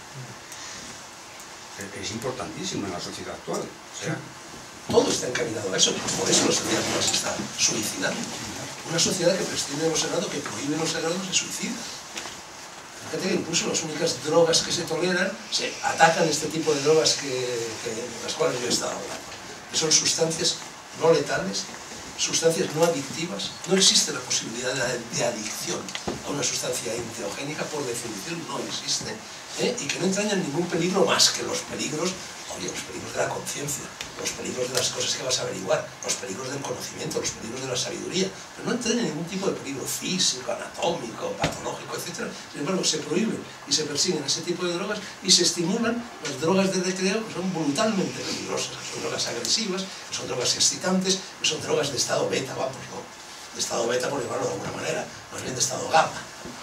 Es importantísimo en la sociedad actual. O sea, todo está encaminado a eso, por eso la sociedad actual se está suicidando. Una sociedad que prescinde de lo sagrado, que prohíbe lo sagrado, se suicida. Fíjate que incluso las únicas drogas que se toleran, se atacan este tipo de drogas que, que, de las cuales yo he estado hablando, que son sustancias no letales, sustancias no adictivas. No existe la posibilidad de, de adicción a una sustancia enteogénica, por definición no existe, ¿eh? Y que no entrañan ningún peligro más que los peligros, oye, los peligros de la conciencia, los peligros de las cosas que vas a averiguar, los peligros del conocimiento, los peligros de la sabiduría, pero no entrañan ningún tipo de peligro físico, anatómico, patológico, etcétera. Sin embargo, se prohíben y se persiguen ese tipo de drogas y se estimulan las drogas de recreo, que son brutalmente peligrosas, que son drogas agresivas, que son drogas excitantes, que son drogas de estado beta, vamos, ¿no? De estado beta, por llamarlo de alguna manera, más bien de estado gamma.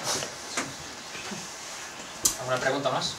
¿Alguna pregunta más?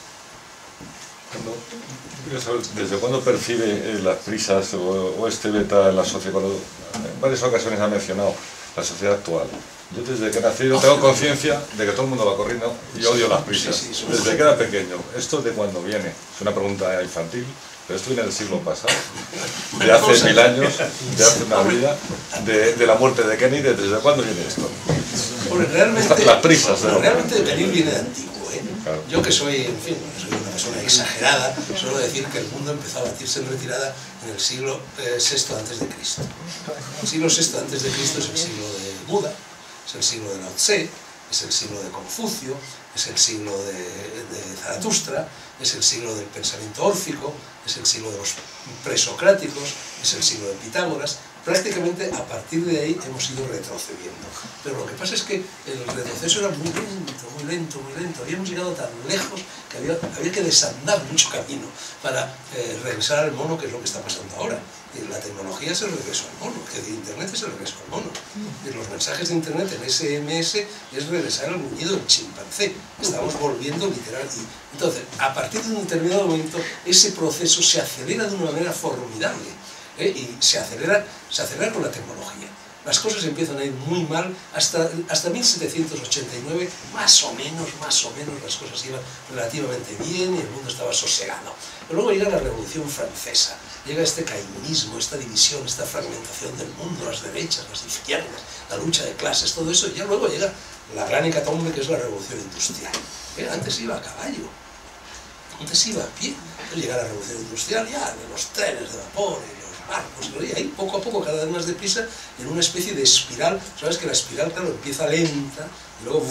¿Desde cuándo percibe eh, las prisas o, o este beta en la sociedad? Cuando en varias ocasiones ha mencionado la sociedad actual. Yo desde que he nacido tengo conciencia de que todo el mundo va corriendo y odio las prisas. Sí, sí, Desde que era pequeño. ¿Esto de cuándo viene? Es una pregunta infantil, pero esto viene del siglo pasado. De hace mil años, de hace una vida, de, de la muerte de Kennedy. ¿Desde cuándo viene esto? Bueno, realmente, Las prisas, ¿no? realmente venir viene de antiguo, ¿eh? Claro. Yo que soy, en fin, soy una persona exagerada, suelo decir que el mundo empezó a batirse en retirada en el siglo eh, sexto antes de Cristo. El siglo sexto antes de Cristo es el siglo de Buda, es el siglo de Lao Tse, es el siglo de Confucio, es el siglo de, de Zaratustra, es el siglo del pensamiento órfico, es el siglo de los presocráticos, es el siglo de Pitágoras. Prácticamente a partir de ahí hemos ido retrocediendo. Pero lo que pasa es que el retroceso era muy lento, muy lento, muy lento. Habíamos llegado tan lejos que había, había que desandar mucho camino para eh, regresar al mono, que es lo que está pasando ahora. Y la tecnología es el regreso al mono, que de Internet es el regreso al mono. Y los mensajes de Internet en S M S es regresar al muñido del chimpancé. Estamos volviendo literal. Y entonces, a partir de un determinado momento, ese proceso se acelera de una manera formidable. ¿Eh? Y se acelera, se acelera con la tecnología. Las cosas empiezan a ir muy mal, hasta, hasta mil setecientos ochenta y nueve, más o menos, más o menos, las cosas iban relativamente bien y el mundo estaba sosegado. Pero luego llega la Revolución Francesa, llega este cainismo, esta división, esta fragmentación del mundo, las derechas, las izquierdas, la lucha de clases, todo eso, y ya luego llega la gran hecatombe que es la Revolución Industrial. ¿Eh? Antes iba a caballo, antes iba a pie, entonces llega la Revolución Industrial, ya, de los trenes de vapor, y barcos, y ahí poco a poco, cada vez más deprisa, en una especie de espiral. Sabes que la espiral, claro, empieza lenta y luego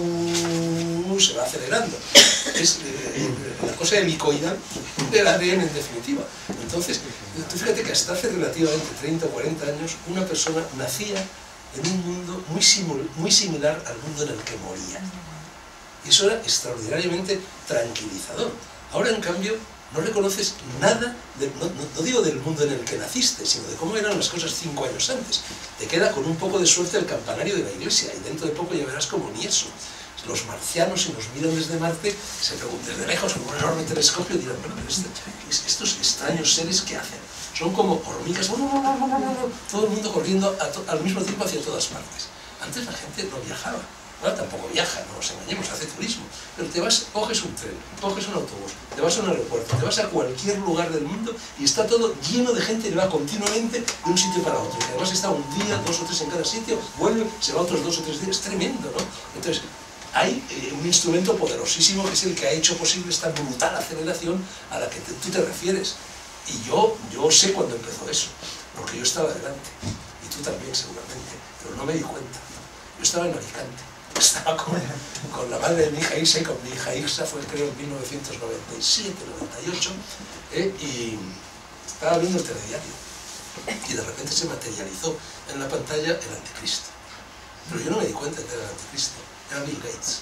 uh, se va acelerando. Es eh, la cosa helicoidal del A D N en definitiva. Entonces, tú fíjate que hasta hace relativamente treinta o cuarenta años una persona nacía en un mundo muy, simul, muy similar al mundo en el que moría. Y eso era extraordinariamente tranquilizador. Ahora, en cambio, no reconoces nada, de, no, no, no digo del mundo en el que naciste, sino de cómo eran las cosas cinco años antes. Te queda con un poco de suerte el campanario de la iglesia, y dentro de poco ya verás como ni eso. Los marcianos, si nos miran desde Marte, se preguntan desde lejos con un enorme telescopio y dirán, pero este, estos extraños seres, ¿qué hacen? Son como hormigas, todo el mundo corriendo a to al mismo tiempo hacia todas partes. Antes la gente no viajaba, ahora tampoco viaja, no nos engañemos, hace turismo, pero te vas, coges un tren, coges un autobús, te vas a un aeropuerto, te vas a cualquier lugar del mundo y está todo lleno de gente que va continuamente de un sitio para otro, y además está un día, dos o tres en cada sitio, vuelve, se va otros dos o tres días, es tremendo, ¿no? Entonces, hay eh, un instrumento poderosísimo que es el que ha hecho posible esta brutal aceleración a la que te, tú te refieres. Y yo, yo sé cuándo empezó eso, porque yo estaba delante, y tú también seguramente, pero no me di cuenta. Yo estaba en Alicante, estaba con, con la madre de mi hija Isa y con mi hija Isa, fue creo en mil novecientos noventa y siete, noventa y ocho, eh, y estaba viendo el telediario, y de repente se materializó en la pantalla el anticristo. Pero yo no me di cuenta de que era el anticristo. Era Bill Gates,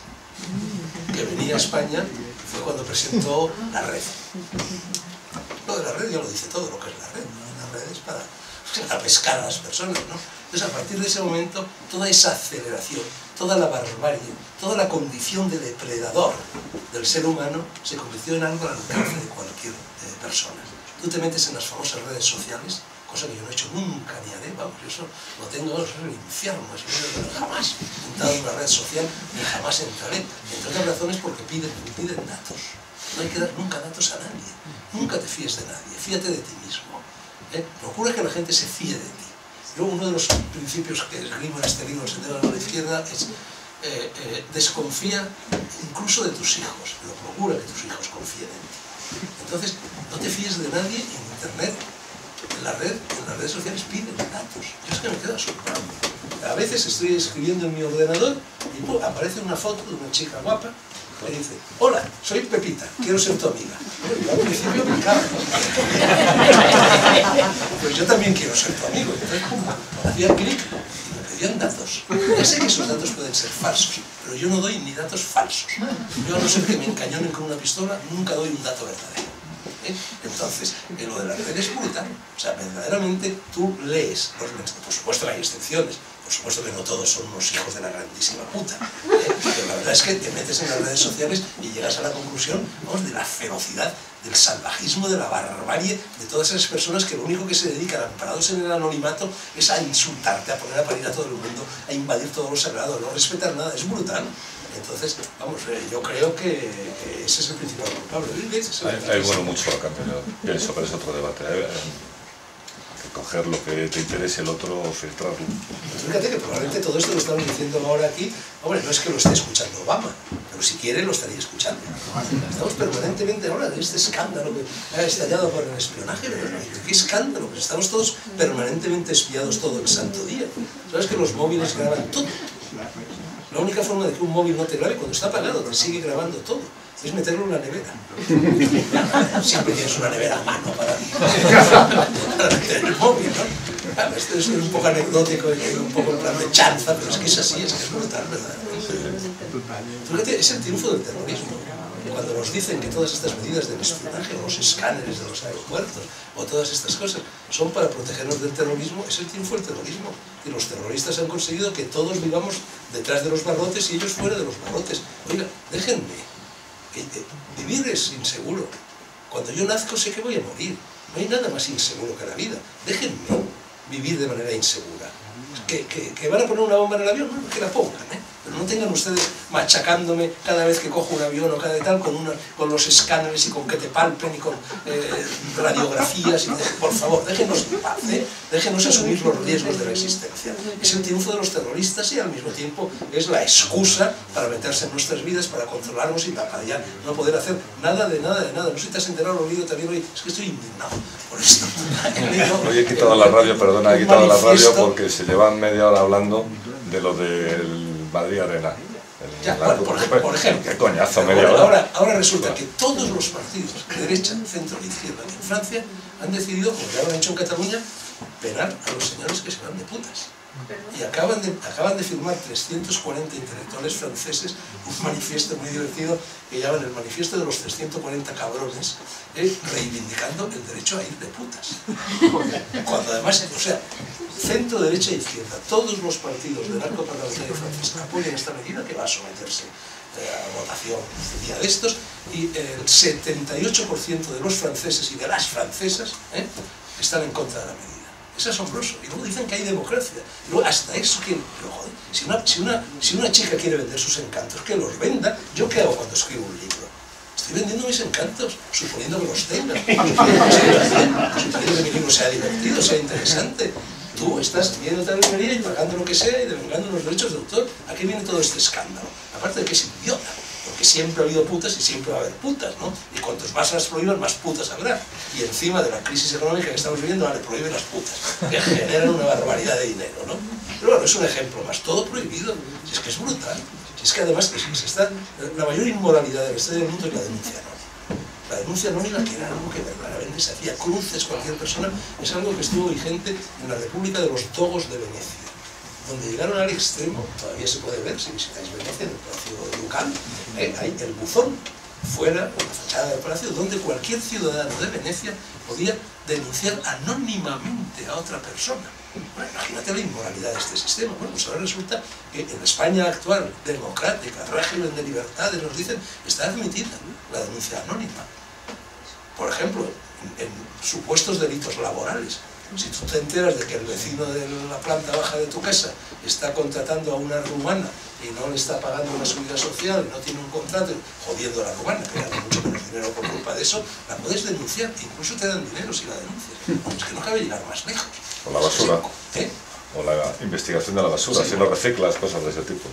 que venía a España, fue cuando presentó la red. Lo de la red ya lo dice todo, lo que es la red, ¿no? La red es para, para pescar a las personas, ¿no? Entonces, a partir de ese momento, toda esa aceleración, toda la barbarie, toda la condición de depredador del ser humano se convirtió en algo al alcance de cualquier eh, persona. Tú te metes en las famosas redes sociales, cosa que yo no he hecho nunca ni haré, vamos, eso lo tengo, eso es el infierno, así que jamás he entrado en una red social ni jamás entraré, entre otras razones porque piden, piden datos, no hay que dar nunca datos a nadie, nunca te fíes de nadie, fíate de ti mismo, ¿eh? Procura que la gente se fíe de ti. Luego uno de los principios que escribo en este libro, El sendero de la izquierda, es eh, eh, desconfía incluso de tus hijos, pero procura que tus hijos confíen en ti. Entonces, no te fíes de nadie en internet. En, la red, en las redes sociales piden datos. Yo es que me quedo asombrado. A veces estoy escribiendo en mi ordenador y pues, aparece una foto de una chica guapa que dice: hola, soy Pepita, quiero ser tu amiga. Yo al principio me cago. Pues yo también quiero ser tu amigo. Entonces, hacía clic y me pedían datos. Ya sé que esos datos pueden ser falsos, pero yo no doy ni datos falsos. Yo, a no ser que me encañonen con una pistola, nunca doy un dato verdadero. ¿Eh? Entonces, en lo de la red es brutal. O sea, verdaderamente tú lees los mensajes. Por supuesto hay excepciones, por supuesto que no todos son unos hijos de la grandísima puta, ¿eh? Pero la verdad es que te metes en las redes sociales y llegas a la conclusión, vamos, de la ferocidad, del salvajismo, de la barbarie de todas esas personas que lo único que se dedican, amparados en el anonimato, es a insultarte, a poner a parir a todo el mundo, a invadir todo lo sagrado, a no respetar nada. Es brutal. Entonces, vamos, yo creo que ese es el principal culpable. Hay, hay bueno mucho a cambiar, pienso, pero es otro debate. Hay, hay que coger lo que te interese, el otro filtrarlo. Pues fíjate que probablemente todo esto lo estamos diciendo ahora aquí, hombre, no es que lo esté escuchando Obama, pero si quiere lo estaría escuchando. Estamos permanentemente ahora en este escándalo que ha estallado por el espionaje, pero ¿qué escándalo? Pues estamos todos permanentemente espiados todo el santo día. ¿Sabes que los móviles graban todo? La única forma de que un móvil no te grabe cuando está apagado, te sigue grabando todo, es meterlo en la nevera. Siempre tienes una nevera a mano para, para meter el móvil, ¿no? Claro, esto es un poco anecdótico y un poco en plan de chanza, pero es que es así, es que es brutal, verdaderamente. Fíjate, es el triunfo del terrorismo. Cuando nos dicen que todas estas medidas del espionaje, o los escáneres de los aeropuertos, o todas estas cosas, son para protegernos del terrorismo, es el triunfo del terrorismo. Y los terroristas han conseguido que todos vivamos detrás de los barrotes y ellos fuera de los barrotes. Oiga, déjenme. Eh, eh, vivir es inseguro. Cuando yo nazco sé que voy a morir. No hay nada más inseguro que la vida. Déjenme vivir de manera insegura. Que, que, que van a poner una bomba en el avión, bueno, que la pongan, ¿eh? Pero no tengan ustedes machacándome cada vez que cojo un avión o cada tal con, una, con los escáneres y con que te palpen y con eh, radiografías. Y, por favor, déjenos en paz, ¿eh? Déjenos asumir los riesgos de la existencia. Es el triunfo de los terroristas y al mismo tiempo es la excusa para meterse en nuestras vidas, para controlarnos y para ya no poder hacer nada de nada de nada. No sé si te has enterado, lo he leído también hoy, es que estoy indignado por esto. Hoy he quitado la radio, perdona, he quitado la radio porque se llevan media hora hablando de lo del Madrid Arena. El, ya, la, bueno, por, por, por ejemplo, qué coñazo, bueno, media hora. Ahora, ahora resulta que todos los partidos de derecha, centro y izquierda en Francia han decidido, como ya lo han hecho en Cataluña, penar a los señores que se van de putas. Y acaban de, acaban de firmar trescientos cuarenta intelectuales franceses un manifiesto muy divertido que llaman el manifiesto de los trescientos cuarenta cabrones, eh, reivindicando el derecho a ir de putas. Cuando además, o sea, centro, derecha e izquierda, todos los partidos del arco parlamentario francés apoyan esta medida que va a someterse a votación un día de estos, y el setenta y ocho por ciento de los franceses y de las francesas eh, están en contra de la medida. Es asombroso. Y luego dicen que hay democracia. Y luego hasta eso quieren. Pero joder, si una, si, una, si una chica quiere vender sus encantos, que los venda. ¿Yo qué hago cuando escribo un libro? Estoy vendiendo mis encantos, suponiendo que los tenga. Suponiendo que mi libro sea divertido, sea interesante. Tú estás viendo a la librería y pagando lo que sea y devengando los derechos de autor. ¿A qué viene todo este escándalo? Aparte de que es idiota. Porque siempre ha habido putas y siempre va a haber putas, ¿no? Y cuantos más las prohíban, más putas habrá. Y encima de la crisis económica que estamos viviendo, ahora le prohíben las putas, que generan una barbaridad de dinero, ¿no? Pero bueno, es un ejemplo más. Todo prohibido. Si es que es brutal. Si es que además que se está, la mayor inmoralidad de la historia del mundo es la denuncia anónima. La denuncia anónima, que era algo que verdaderamente se hacía cruces cualquier persona, es algo que estuvo vigente en la República de los Dogos de Venecia, donde llegaron al extremo, todavía se puede ver si visitáis Venecia, en el Palacio Ducal, eh, hay el buzón fuera, en la fachada del palacio, donde cualquier ciudadano de Venecia podía denunciar anónimamente a otra persona. Bueno, imagínate la inmoralidad de este sistema. Bueno, pues ahora resulta que en España actual, democrática, régimen de libertades, nos dicen, está admitida la denuncia anónima. Por ejemplo, en, en supuestos delitos laborales. Si tú te enteras de que el vecino de la planta baja de tu casa está contratando a una rumana y no le está pagando una seguridad social, no tiene un contrato, jodiendo a la rumana, que gana mucho menos dinero por culpa de eso, la puedes denunciar, incluso te dan dinero si la denuncias. No, es que no cabe llegar más lejos. O la basura. ¿Eh? O la investigación de la basura, Sí, si no reciclas, cosas de ese tipo.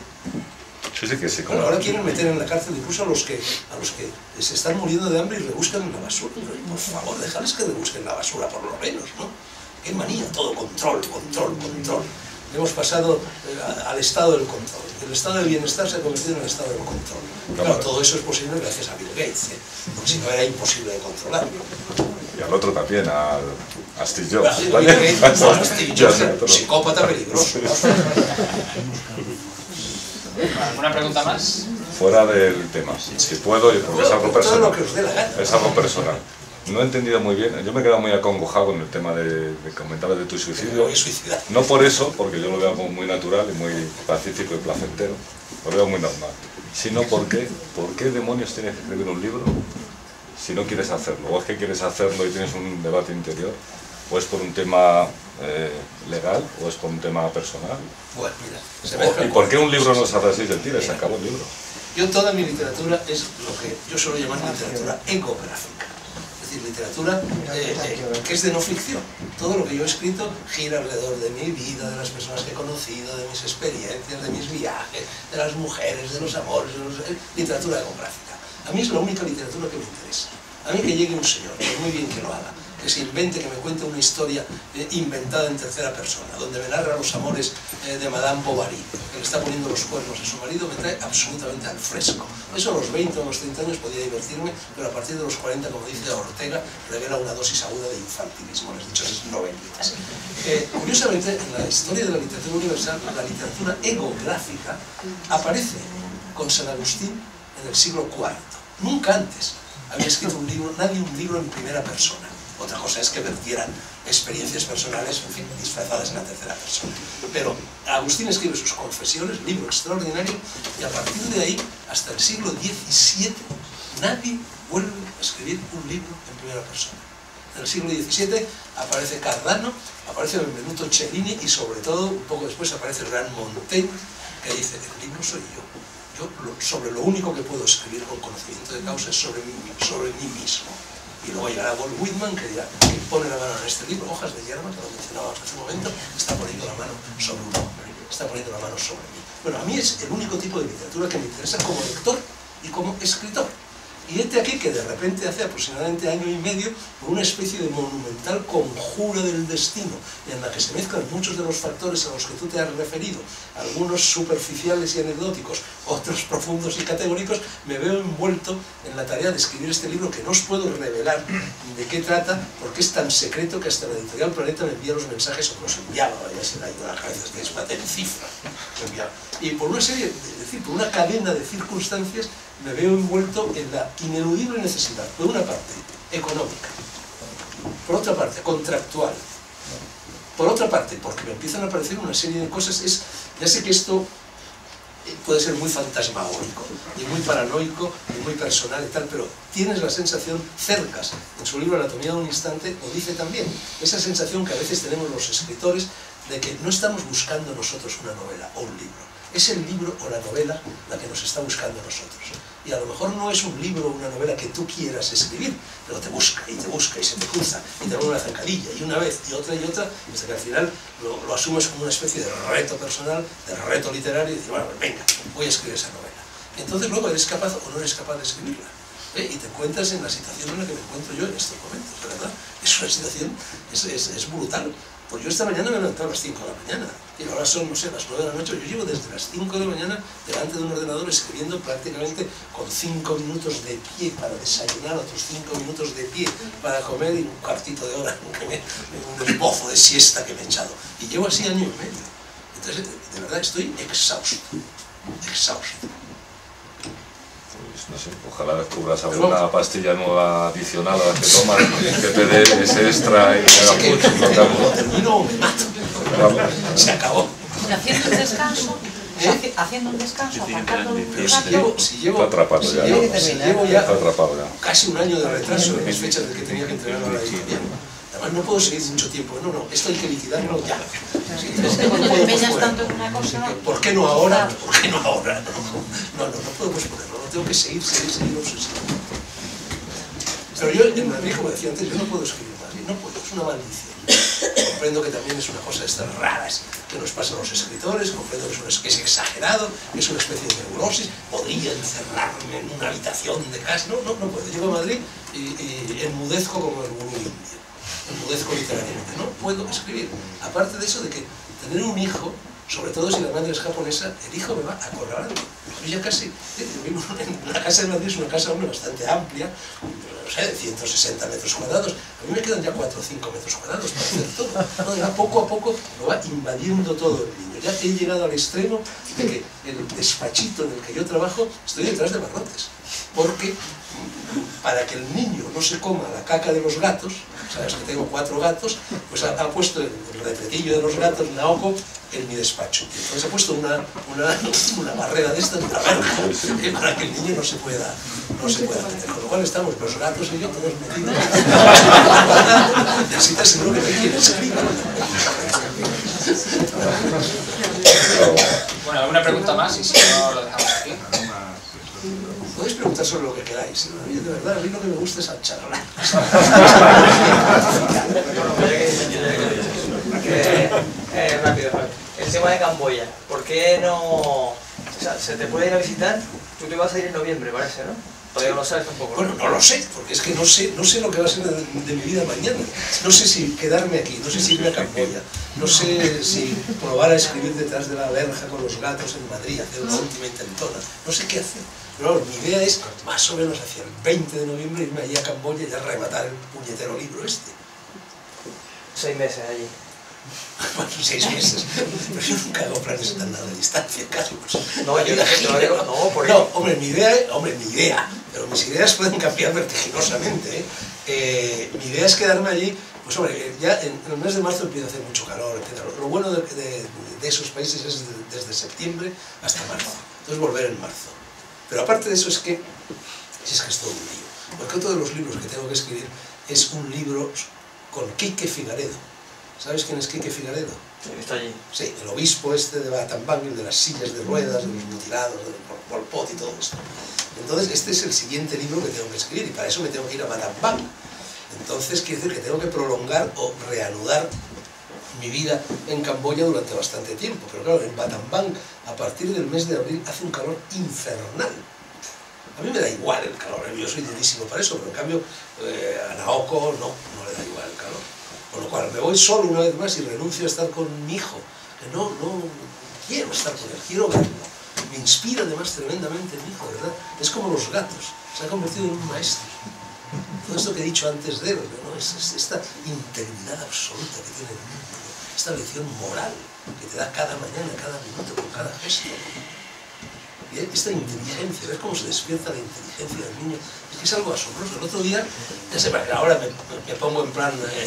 Sí, sí que sí. Bueno, ahora quieren meter en la cárcel incluso a los que a los que se están muriendo de hambre y rebuscan en la basura. Por favor, déjales que rebusquen la basura por lo menos, ¿no? Qué manía, todo control, control, control. Hemos pasado eh, al estado del control. El estado del bienestar se ha convertido en el estado del control. Claro, todo eso es posible gracias a Bill Gates, ¿eh? Porque si no era imposible de controlar. Y al otro también, al, a Steve Jobs. Bill Gates, bueno, Steve Jobs, psicópata peligroso, ¿no? ¿Alguna pregunta más? Fuera del tema, si puedo, porque es algo personal. Es algo personal. No he entendido muy bien, yo me he quedado muy acongojado con el tema de, de comentar de tu suicidio. No por eso, porque yo lo veo como muy natural y muy pacífico y placentero, lo veo muy normal, sino porque, ¿por qué demonios tienes que escribir un libro si no quieres hacerlo? O es que quieres hacerlo y tienes un debate interior, o es por un tema eh, legal, o es por un tema personal. Bueno, mira, se ve. ¿Y por qué un libro no se hace así de tira? Se acabó el libro. Yo toda mi literatura es lo que yo suelo llamar literatura ecográfica. Es decir, literatura eh, eh, que es de no ficción. Todo lo que yo he escrito gira alrededor de mi vida, de las personas que he conocido, de mis experiencias, de mis viajes, de las mujeres, de los amores, de los, eh, literatura ecográfica. A mí es la única literatura que me interesa. A mí que llegue un señor, por muy bien que lo haga, que se invente, que me cuente una historia eh, inventada en tercera persona, donde me narra los amores eh, de Madame Bovary, que le está poniendo los cuernos a su marido, me trae absolutamente al fresco. Eso a los veinte o a los treinta años podía divertirme, pero a partir de los cuarenta, como dice Ortega, revela una dosis aguda de infantilismo, las dichosas novelitas. Eh, curiosamente, en la historia de la literatura universal, la literatura egográfica aparece con San Agustín en el siglo cuarto. Nunca antes había escrito un libro, nadie un libro en primera persona. Otra cosa es que vertieran experiencias personales, en fin, disfrazadas en la tercera persona. Pero Agustín escribe sus confesiones, libro extraordinario, y a partir de ahí, hasta el siglo diecisiete, nadie vuelve a escribir un libro en primera persona. En el siglo diecisiete aparece Cardano, aparece Benvenuto Cellini y sobre todo, un poco después, aparece el gran Montaigne, que dice, el libro soy yo. Yo lo, sobre lo único que puedo escribir con conocimiento de causa es sobre mí, sobre mí mismo. Y luego llegará Walt Whitman, que dirá, que pone la mano en este libro, Hojas de hierba, que lo mencionábamos hace un momento, está poniendo la mano sobre un hombre, está poniendo la mano sobre mí. Bueno, a mí es el único tipo de literatura que me interesa como lector y como escritor. Y este aquí que de repente hace aproximadamente año y medio, por una especie de monumental conjura del destino, en la que se mezclan muchos de los factores a los que tú te has referido, algunos superficiales y anecdóticos, otros profundos y categóricos, me veo envuelto en la tarea de escribir este libro que no os puedo revelar de qué trata, porque es tan secreto que hasta la editorial Planeta me envía los mensajes, o los enviaba, ya se la ayuda a veces que es más en cifra, y por una serie, es decir, por una cadena de circunstancias, me veo envuelto en la ineludible necesidad, por una parte, económica, por otra parte, contractual, por otra parte, porque me empiezan a aparecer una serie de cosas, es, ya sé que esto puede ser muy fantasmagórico, y muy paranoico, y muy personal y tal, pero tienes la sensación, Cercas, en su libro Anatomía de un instante, lo dice también, esa sensación que a veces tenemos los escritores, de que no estamos buscando nosotros una novela o un libro, es el libro o la novela la que nos está buscando a nosotros. Y a lo mejor no es un libro o una novela que tú quieras escribir, pero te busca y te busca y se te cruza y te pone una zancadilla y una vez y otra y otra, hasta que al final lo, lo asumes como una especie de reto personal, de reto literario y dices, bueno, venga, voy a escribir esa novela. Y entonces luego eres capaz o no eres capaz de escribirla. ¿eh? Y te encuentras en la situación en la que me encuentro yo en estos momentos, ¿verdad? Es una situación, es, es, es brutal. Pues yo esta mañana me he levantado a las cinco de la mañana, y ahora son, no sé, las nueve de la noche. Yo llevo desde las cinco de la mañana delante de un ordenador escribiendo prácticamente con cinco minutos de pie para desayunar, otros cinco minutos de pie para comer y un cuartito de hora, un esbozo de siesta que me he echado. Y llevo así año y medio. Entonces, de verdad, estoy exhausto, exhausto. No sé, ojalá descubras alguna pastilla nueva adicional a la que tomas, que te dé ese extra y te haga mucho. Cuando termino o me mato. Se acabó. Haciendo un descanso, ¿Eh? haciendo un descanso, aparcando un Pero si llevo, si llevo, está atrapado si ya, llevo, ¿no? si llevo ya, está atrapado ya casi un año de retraso en mis fechas de que tenía que entregar a la editorial. Además no puedo seguir mucho tiempo, no, no, esto hay que liquidarlo ya. Sí, no, no, cuando no te empeñas tanto en una cosa... ¿Por qué no ahora? ¿Por qué no ahora? No, no, no, no puedo posponerlo, no, tengo que seguir, seguir, seguir obsesionado. Pero yo en Madrid, como decía antes, yo no puedo escribir en Madrid, no puedo, es una maldición. Comprendo que también es una cosa de estas raras que nos pasa a los escritores, comprendo que es, una, que es exagerado, que es una especie de neurosis, podría encerrarme en una habitación de casa, no, no, no puedo. Llego a Madrid y, y enmudezco como el gurú indio, enmudezco literariamente, no puedo escribir. Aparte de eso de que tener un hijo, sobre todo si la madre es japonesa, el hijo me va acorralando. Yo ya casi, yo vivo en la casa de Madrid, es una casa hombre, bastante amplia, no sé, de ciento sesenta metros cuadrados, a mí me quedan ya cuatro o cinco metros cuadrados para hacer todo. No, ya poco a poco lo va invadiendo todo el niño. Ya he llegado al extremo de que el despachito en el que yo trabajo, estoy detrás de barrotes, porque para que el niño no se coma la caca de los gatos, sabes que tengo cuatro gatos, pues ha, ha puesto el, el repetillo de los gatos, Naoko, en mi despacho. Y entonces ha puesto una, una, una barrera de estas, una verja, eh, para que el niño no se pueda, no se pueda meter. Con lo cual estamos los gatos y yo todos metidos. Necesitas seguro que me quieres escribir. Bueno, alguna pregunta más y si no lo dejamos aquí. Podéis preguntar sobre lo que queráis. A mí, de verdad, a mí lo que me gusta es charlar. eh, eh, rápido, el tema de Camboya. ¿Por qué no...? O sea, se te puede ir a visitar? Tú te vas a ir en noviembre, parece, ¿no? Todavía no lo sabes tampoco. Bueno, no lo sé, porque es que no sé, no sé lo que va a ser de, de mi vida mañana. No sé si quedarme aquí, no sé si irme a Camboya, no sé si probar a escribir detrás de la verja con los gatos en Madrid, hacer una última intentona. No sé qué hacer. Pero bueno, mi idea es, más o menos hacia el veinte de noviembre, irme allí a Camboya y a rematar el puñetero libro este. Seis meses allí. Bueno, seis meses. Pero yo nunca hago planes tan a la distancia, Carlos. No, yo te lo digo, no, por No, ello. hombre, mi idea, hombre, mi idea, pero mis ideas pueden cambiar vertiginosamente, ¿eh? Eh, mi idea es quedarme allí, pues hombre, ya en, en el mes de marzo empieza a hacer mucho calor, etcétera. Lo bueno de, de, de esos países es de, desde septiembre hasta marzo. Entonces volver en marzo. Pero aparte de eso es que, si es que es todo un lío, porque otro de los libros que tengo que escribir es un libro con Quique Figaredo. ¿Sabes quién es Quique Figaredo? Sí, está allí. Sí, el obispo este de Battambang, el de las sillas de ruedas, de los mutilados, del Pol Pot y todo esto. Entonces, este es el siguiente libro que tengo que escribir y para eso me tengo que ir a Battambang. Entonces, quiere decir que tengo que prolongar o reanudar mi vida en Camboya durante bastante tiempo. Pero claro, en Battambang, a partir del mes de abril, hace un calor infernal. A mí me da igual el calor, yo soy durísimo para eso, pero en cambio eh, a Naoko no, no le da igual el calor. Con lo cual me voy solo una vez más y renuncio a estar con mi hijo, que no, no quiero estar con él, quiero verlo. Me inspira además tremendamente mi hijo, ¿verdad? Es como los gatos, se ha convertido en un maestro. Todo esto que he dicho antes de él, ¿no? es, es esta integridad absoluta que tiene el niño, ¿no? Esta lección moral que te da cada mañana, cada minuto, con cada gesto. Y esta inteligencia, ¿ves cómo se despierta la inteligencia del niño? Es que es algo asombroso. El otro día, ya sé, ahora me, me pongo en plan eh,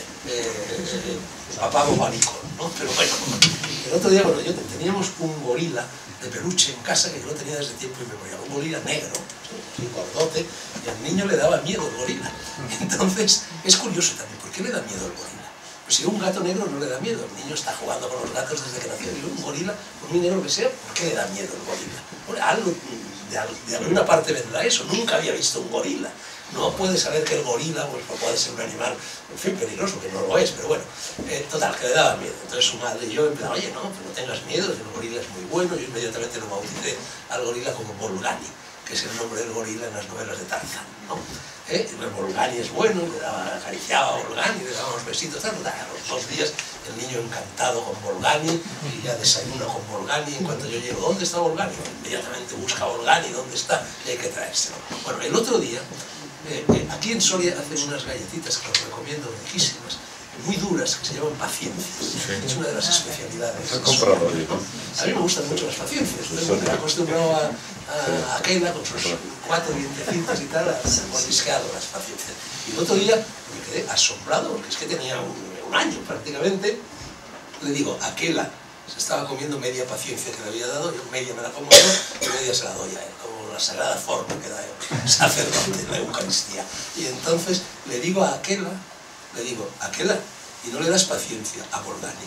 eh, papá bobalicón, ¿no? Pero bueno, el otro día, bueno, yo teníamos un gorila de peluche en casa que yo lo tenía desde tiempo inmemorial, un gorila negro, un gordote, y al niño le daba miedo el gorila. Entonces, es curioso también, ¿por qué le da miedo el gorila? Pues si un gato negro no le da miedo, el niño está jugando con los gatos desde que nació, y un gorila, por muy negro que sea, ¿por qué le da miedo el gorila? Bueno, algo, de, de alguna parte vendrá eso, nunca había visto un gorila. No puede saber que el gorila pues, puede ser un animal, en fin, peligroso, que no lo es, pero bueno, eh, total, que le daba miedo. Entonces su madre y yo empezamos, oye, no, pues no tengas miedo, el gorila es muy bueno. Yo inmediatamente lo bauticé al gorila como Bolgani, que es el nombre del gorila en las novelas de Tarzán, ¿no? ¿Eh? El Bolgani es bueno, le daba, acariciaba a Bolgani, le daba unos besitos, tal, tal. A los dos días el niño encantado con Bolgani, y ya desayuna con Bolgani. En cuanto yo llego, ¿dónde está Bolgani? Inmediatamente busca a Bolgani, ¿dónde está? Y hay que traérselo. Bueno, el otro día, eh, eh, aquí en Soria hacen unas galletitas que os recomiendo, riquísimas, muy duras, que se llaman paciencias. Sí. Es una de las especialidades. He comprado, a mí me gustan mucho las paciencias. Yo me he acostumbrado a, a, a Keila con sus cuatro dientecitos y tal, a mordisquear las paciencias. Y el otro día me quedé asombrado, porque es que tenía un, un año prácticamente. Le digo, a Keila se estaba comiendo media paciencia que le había dado, yo media me la como yo y media se la doy a él, como la sagrada forma que da el sacerdote en la Eucaristía. Y entonces le digo a Keila, le digo, Aquela, y no le das paciencia a Bolgani.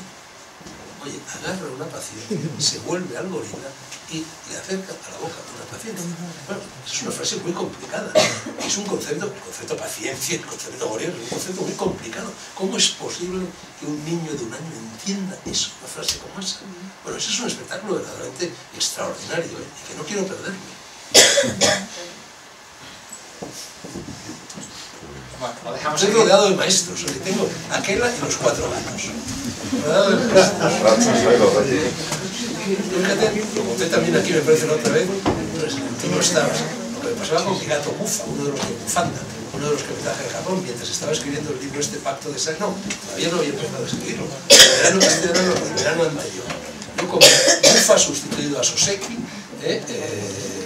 Oye, agarra una paciencia, se vuelve al gorila y le acerca a la boca una paciencia. Bueno, es una frase muy complicada. Es un concepto, el concepto paciencia, el concepto gorila, es un concepto muy complicado. ¿Cómo es posible que un niño de un año entienda eso, una frase como esa? Bueno, eso es un espectáculo verdaderamente extraordinario, ¿eh? Y que no quiero perderme. Bueno, lo dejamos Estoy aquí. rodeado de maestros, o sea, tengo a Keila y los cuatro gatos. Rodeado de maestros. Fíjate, lo conté también aquí, me parece la otra vez, tú no estabas. Lo que me pasaba con mi gato Bufa, uno de los de Bufanda, uno de los que me traje de Japón, mientras estaba escribiendo el libro este Pacto de Sangre. No, todavía no había empezado a escribirlo. El verano que estoy hablando, el verano anterior. Yo como Bufa sustituido a Soseki, eh, eh,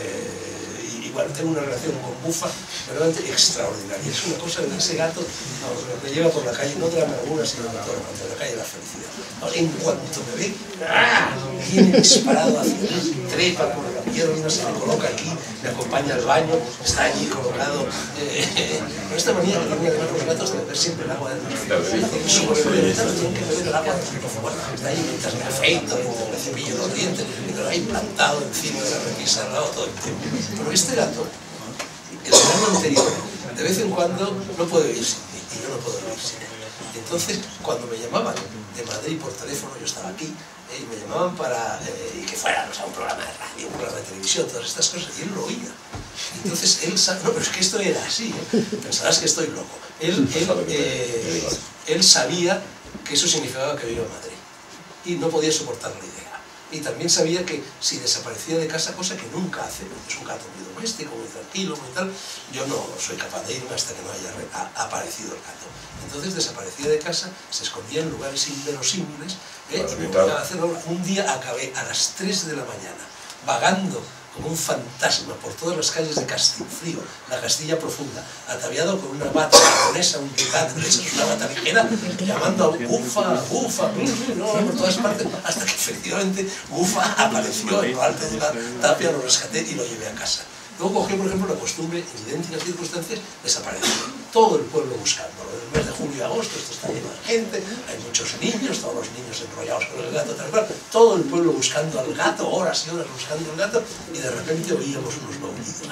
y bueno, tengo una relación con Bufa verdaderamente extraordinaria. Es una cosa de ese gato, vamos, me lleva por la calle, no de la amargura, sino de la calle de la felicidad. Ahora, en cuanto me ve, ¡ah!, viene disparado hacia mí, trepa por la pierna, se me coloca aquí, me acompaña al baño, está allí colocado. Eh, eh, con esta manía que tienen además los gatos de beber siempre el agua de los ríos. Su bebé, tienen que beber el agua de los ríos. Bueno, está ahí mientras me afeito, mientras me cepillo los dientes, mientras ahí plantado encima de la repisa al lado todo el tiempo. Pero este gato, el verano anterior, de vez en cuando no puede vivir sin mí, y yo no puedo vivir sin él. Entonces, cuando me llamaban de Madrid por teléfono, yo estaba aquí, eh, y me llamaban para eh, que fuera, o sea, un programa de radio, un programa de televisión, todas estas cosas, y él lo oía. Entonces, él sabe, no, pero es que esto era así, ¿eh? Pensarás que estoy loco. Él, él, eh, él sabía que eso significaba que yo iba a Madrid, y no podía soportar la idea. Y también sabía que si desaparecía de casa, cosa que nunca hace, es un gato muy doméstico, muy tranquilo, muy tal, yo no soy capaz de irme hasta que no haya ha, aparecido el gato. Entonces desaparecía de casa, se escondía en lugares inverosímiles, ¿eh? Y me obligaba a hacerlo. Un día acabé a las tres de la mañana, vagando como un fantasma por todas las calles de Castilfrío, la Castilla profunda, ataviado con una bata japonesa, un yucate, una bata ligera, llamando a Bufa, Bufa, no, por todas partes, hasta que efectivamente Bufa apareció en lo alto de la tapia, lo rescaté y lo llevé a casa. Luego cogió, por ejemplo, la costumbre, en idénticas circunstancias, desapareció. Todo el pueblo buscándolo. En el mes de julio y agosto, esto está lleno de gente, hay muchos niños, todos los niños enrollados con el gato, tal cual, todo el pueblo buscando al gato, horas y horas buscando al gato, y de repente oíamos unos maullidos. ¡Ah!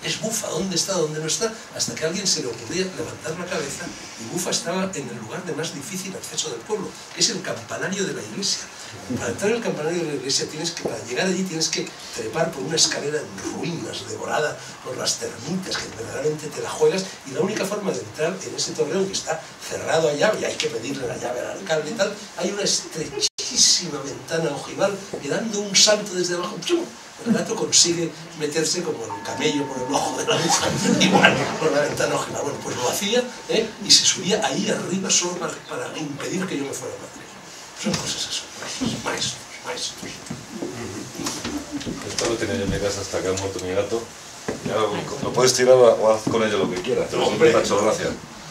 es bufa, ¿dónde está, dónde no está? Hasta que a alguien se le ocurría levantar la cabeza y bufa estaba en el lugar de más difícil acceso del pueblo, que es el campanario de la iglesia. Para entrar en el campanario de la iglesia, tienes que, para llegar allí tienes que trepar por una escalera en ruinas, devorada por las termitas, que verdaderamente te la juegas, y la única forma de entrar en ese torreón, que está cerrado a llave, y hay que pedirle la llave al alcalde y tal, hay una estrechísima ventana ojival, y dando un salto desde abajo, ¡pum!, el gato consigue meterse como el camello por el ojo de la aguja, igual por la ventana ojival. Bueno, pues lo hacía, ¿eh? Y se subía ahí arriba solo para, para impedir que yo me fuera a Madrid. Son cosas asombrosas, maestros, maestros. Esto lo tenía yo en mi casa hasta que ha muerto mi gato. Ya lo, lo puedes tirar o haz con ello lo que quieras. No, hombre. Me ha hecho gracia.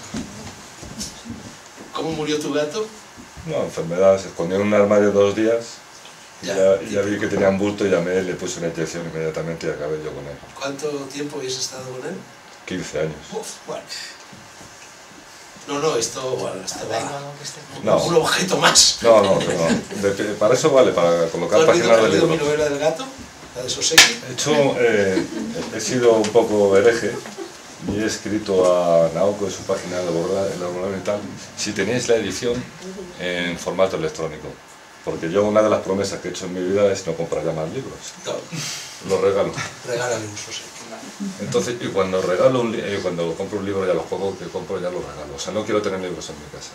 ¿Cómo murió tu gato? No, enfermedad, se escondió en un armario dos días. Y Ya. ya, y ya vi que tenía un bulto y llamé, le puse una inyección inmediatamente y acabé yo con él. ¿Cuánto tiempo habéis estado con él? quince años. Uf, bueno. No, no, esto, bueno, esto va No. un objeto más. No, no, no. De- de- para eso vale, para ¿Tú colocar has leído, páginas has de leído mi libros. novela del gato? ¿La de Soseki? He hecho, eh, he sido un poco hereje y he escrito a Naoko en su página laboral y tal, si tenéis la edición en formato electrónico. Porque yo una de las promesas que he hecho en mi vida es no comprar ya más libros. No, Los regalo. regálale un Soseki. Entonces, y cuando regalo un li- eh, cuando compro un libro, ya los pocos que compro ya los regalo. O sea, no quiero tener libros en mi casa.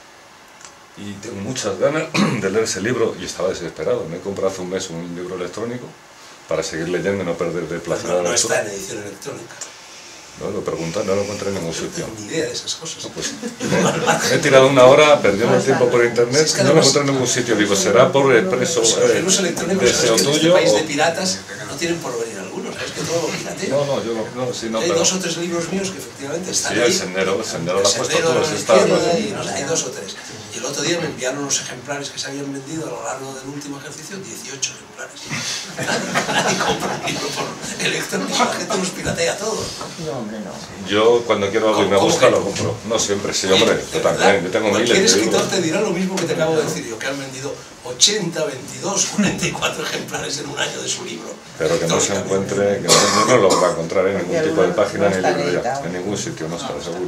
Y tengo muchas ganas de leer ese libro y estaba desesperado. Me he comprado hace un mes un libro electrónico para seguir leyendo y no perder de placer a No, la no lectura. está en edición electrónica. No, lo pregunté, no lo encontré en ningún No sitio. tengo ni idea de esas cosas. Pues, me he tirado una hora perdiendo el tiempo por internet Es que y no lo además- encontré en ningún sitio. Digo, será por expreso Los eh, libros electrónicos, deseo ¿sabes que en este tuyo país o... de piratas no tienen por venir algunos? ¿Sabes que todo lo piratea? No, no, yo no, sí, no, Hay pero... dos o tres libros míos que efectivamente están Sí, ahí. el sendero, el sendero El lo has puesto Sendero tú, a ese la está... izquierda, y no sé, hay dos o tres. Y el otro día me enviaron los ejemplares que se habían vendido a lo largo del último ejercicio, dieciocho ejemplares. Nadie compra un libro por electrónico, la gente los piratea todo. No, hombre, no. Yo cuando quiero algo y me ¿Cómo gusta que lo no? compro. No siempre, sí, Oye, hombre, de yo verdad, también. Yo tengo cualquier miles de escritor libros. te dirá lo mismo que te acabo de decir yo, que han vendido ochenta, veintidós, cuarenta y cuatro ejemplares en un año de su libro. Pero que no se encuentre, que no, no lo va a encontrar en ningún tipo de página ni librería, en ningún sitio, no está seguro.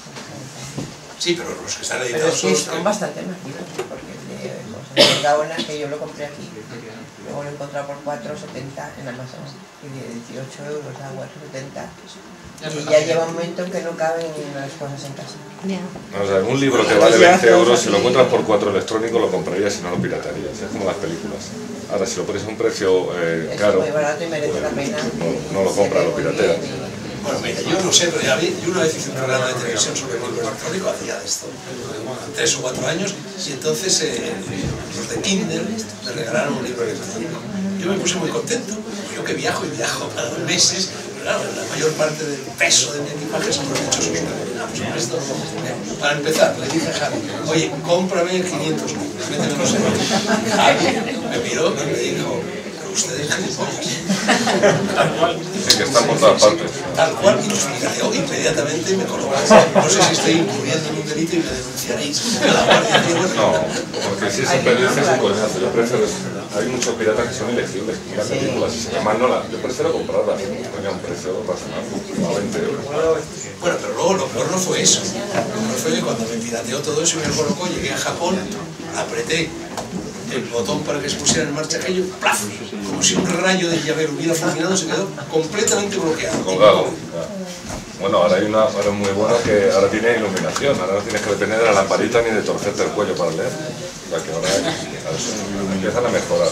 Sí, pero los que están Pero editados sí, son... son bastante más libros, porque el de José Gaona, que yo lo compré aquí, luego lo he encontrado por cuatro setenta en Amazon, y de dieciocho euros a cuatro setenta, y ya lleva un momento en que no caben las cosas en casa. O sea, un libro que vale veinte euros, si lo encuentras por cuatro electrónico lo comprarías, si no lo piratarías. Es como las películas. Ahora, si lo pones a un precio eh, Es caro, muy barato y merece la pena. no, no lo compras, lo pirateas. Bueno, mira, yo no sé, pero ya vi, yo una vez hice un programa de televisión sobre el libro electrónico, hacía de esto, tres o cuatro años, y entonces eh, los de Kindle me regalaron un libro electrónico. Yo me puse muy contento, yo que viajo y viajo cada dos meses, claro, la mayor parte del peso de mi equipaje son los dichosos nueve. Esto, eh, para empezar, le dije a Javi, oye, cómprame quinientos libros, métemelos en el... Javi me miró y me dijo, pero ustedes gilipollas. Sí, que están por todas partes. Tal cual, y los pirateó inmediatamente y me colocáis. No sé si estoy incurriendo en un delito y me denunciaréis a la Guardia Civil. No, porque si ese periodista es un coñazo. Yo prefiero, hay muchos piratas que son ilegibles, que miran películas y se llaman, no la, yo prefiero comprarlas, coño, a un precio razonable, a veinte euros. Bueno, pero luego lo peor no fue eso. Lo peor fue que cuando me pirateó todo eso y me colocó, llegué a Japón, apreté el botón para que se pusiera en marcha aquello, ¡plaf! Como si un rayo de llavero hubiera funcionado, se quedó completamente bloqueado. Colgado. Bueno, ahora hay una, ahora es muy bueno que ahora tiene iluminación, ahora no tienes que depender de la lamparita ni de torcerte el cuello para leer. O sea que ahora eso empiezan a mejorar.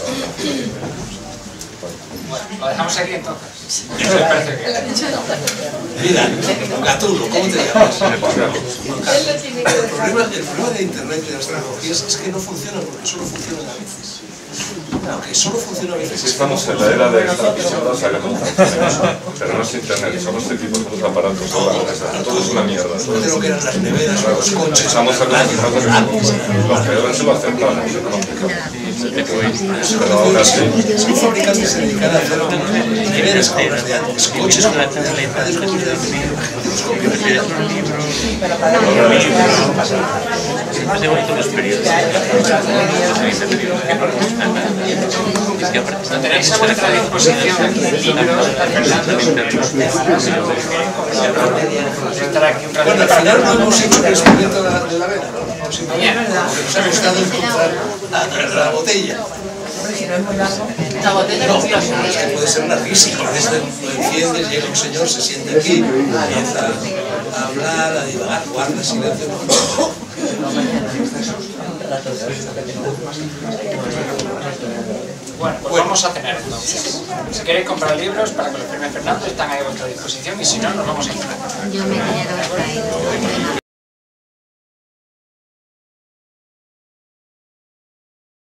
Bueno, lo dejamos aquí entonces. Mira, Gatuno, ¿cómo te llamas? El problema, el problema de Internet y de las tecnologías es que no funciona porque solo funciona a veces. Aunque solo funciona a veces. Estamos en la era de estar pisadas, pero no es internet, son los tipos de los aparatos, todo es una mierda. De lo que eran las neveras, los coches, Estamos acostumbrados a los peores se lo aceptamos, pero ahora sí. Si un fabricante se dedicara a hacer neveras como las de antes, coches como las de antes, radios como las de antes, la gente los copiaría. Pero cada día Siempre se vuelto los periódicos. Lo tenéis a vuestra disposición y nos Fernando estar aquí un rato. Bueno, al final no hemos hecho el experimento de la, de la vela, ¿no? Hemos hecho- Nos ha gustado encontrar la, la botella. Si no es muy largo. La botella No, es curiosa. es que puede ser larguísimo. Desde lo enciendes, llega un señor, se siente aquí, empieza a hablar, a divagar, guarda silencio. Bueno, pues vamos a cenar entonces. Si queréis comprar libros para que los firme Fernando, están ahí a vuestra disposición y si no, nos vamos a cenar. Yo me quedo hasta ahí.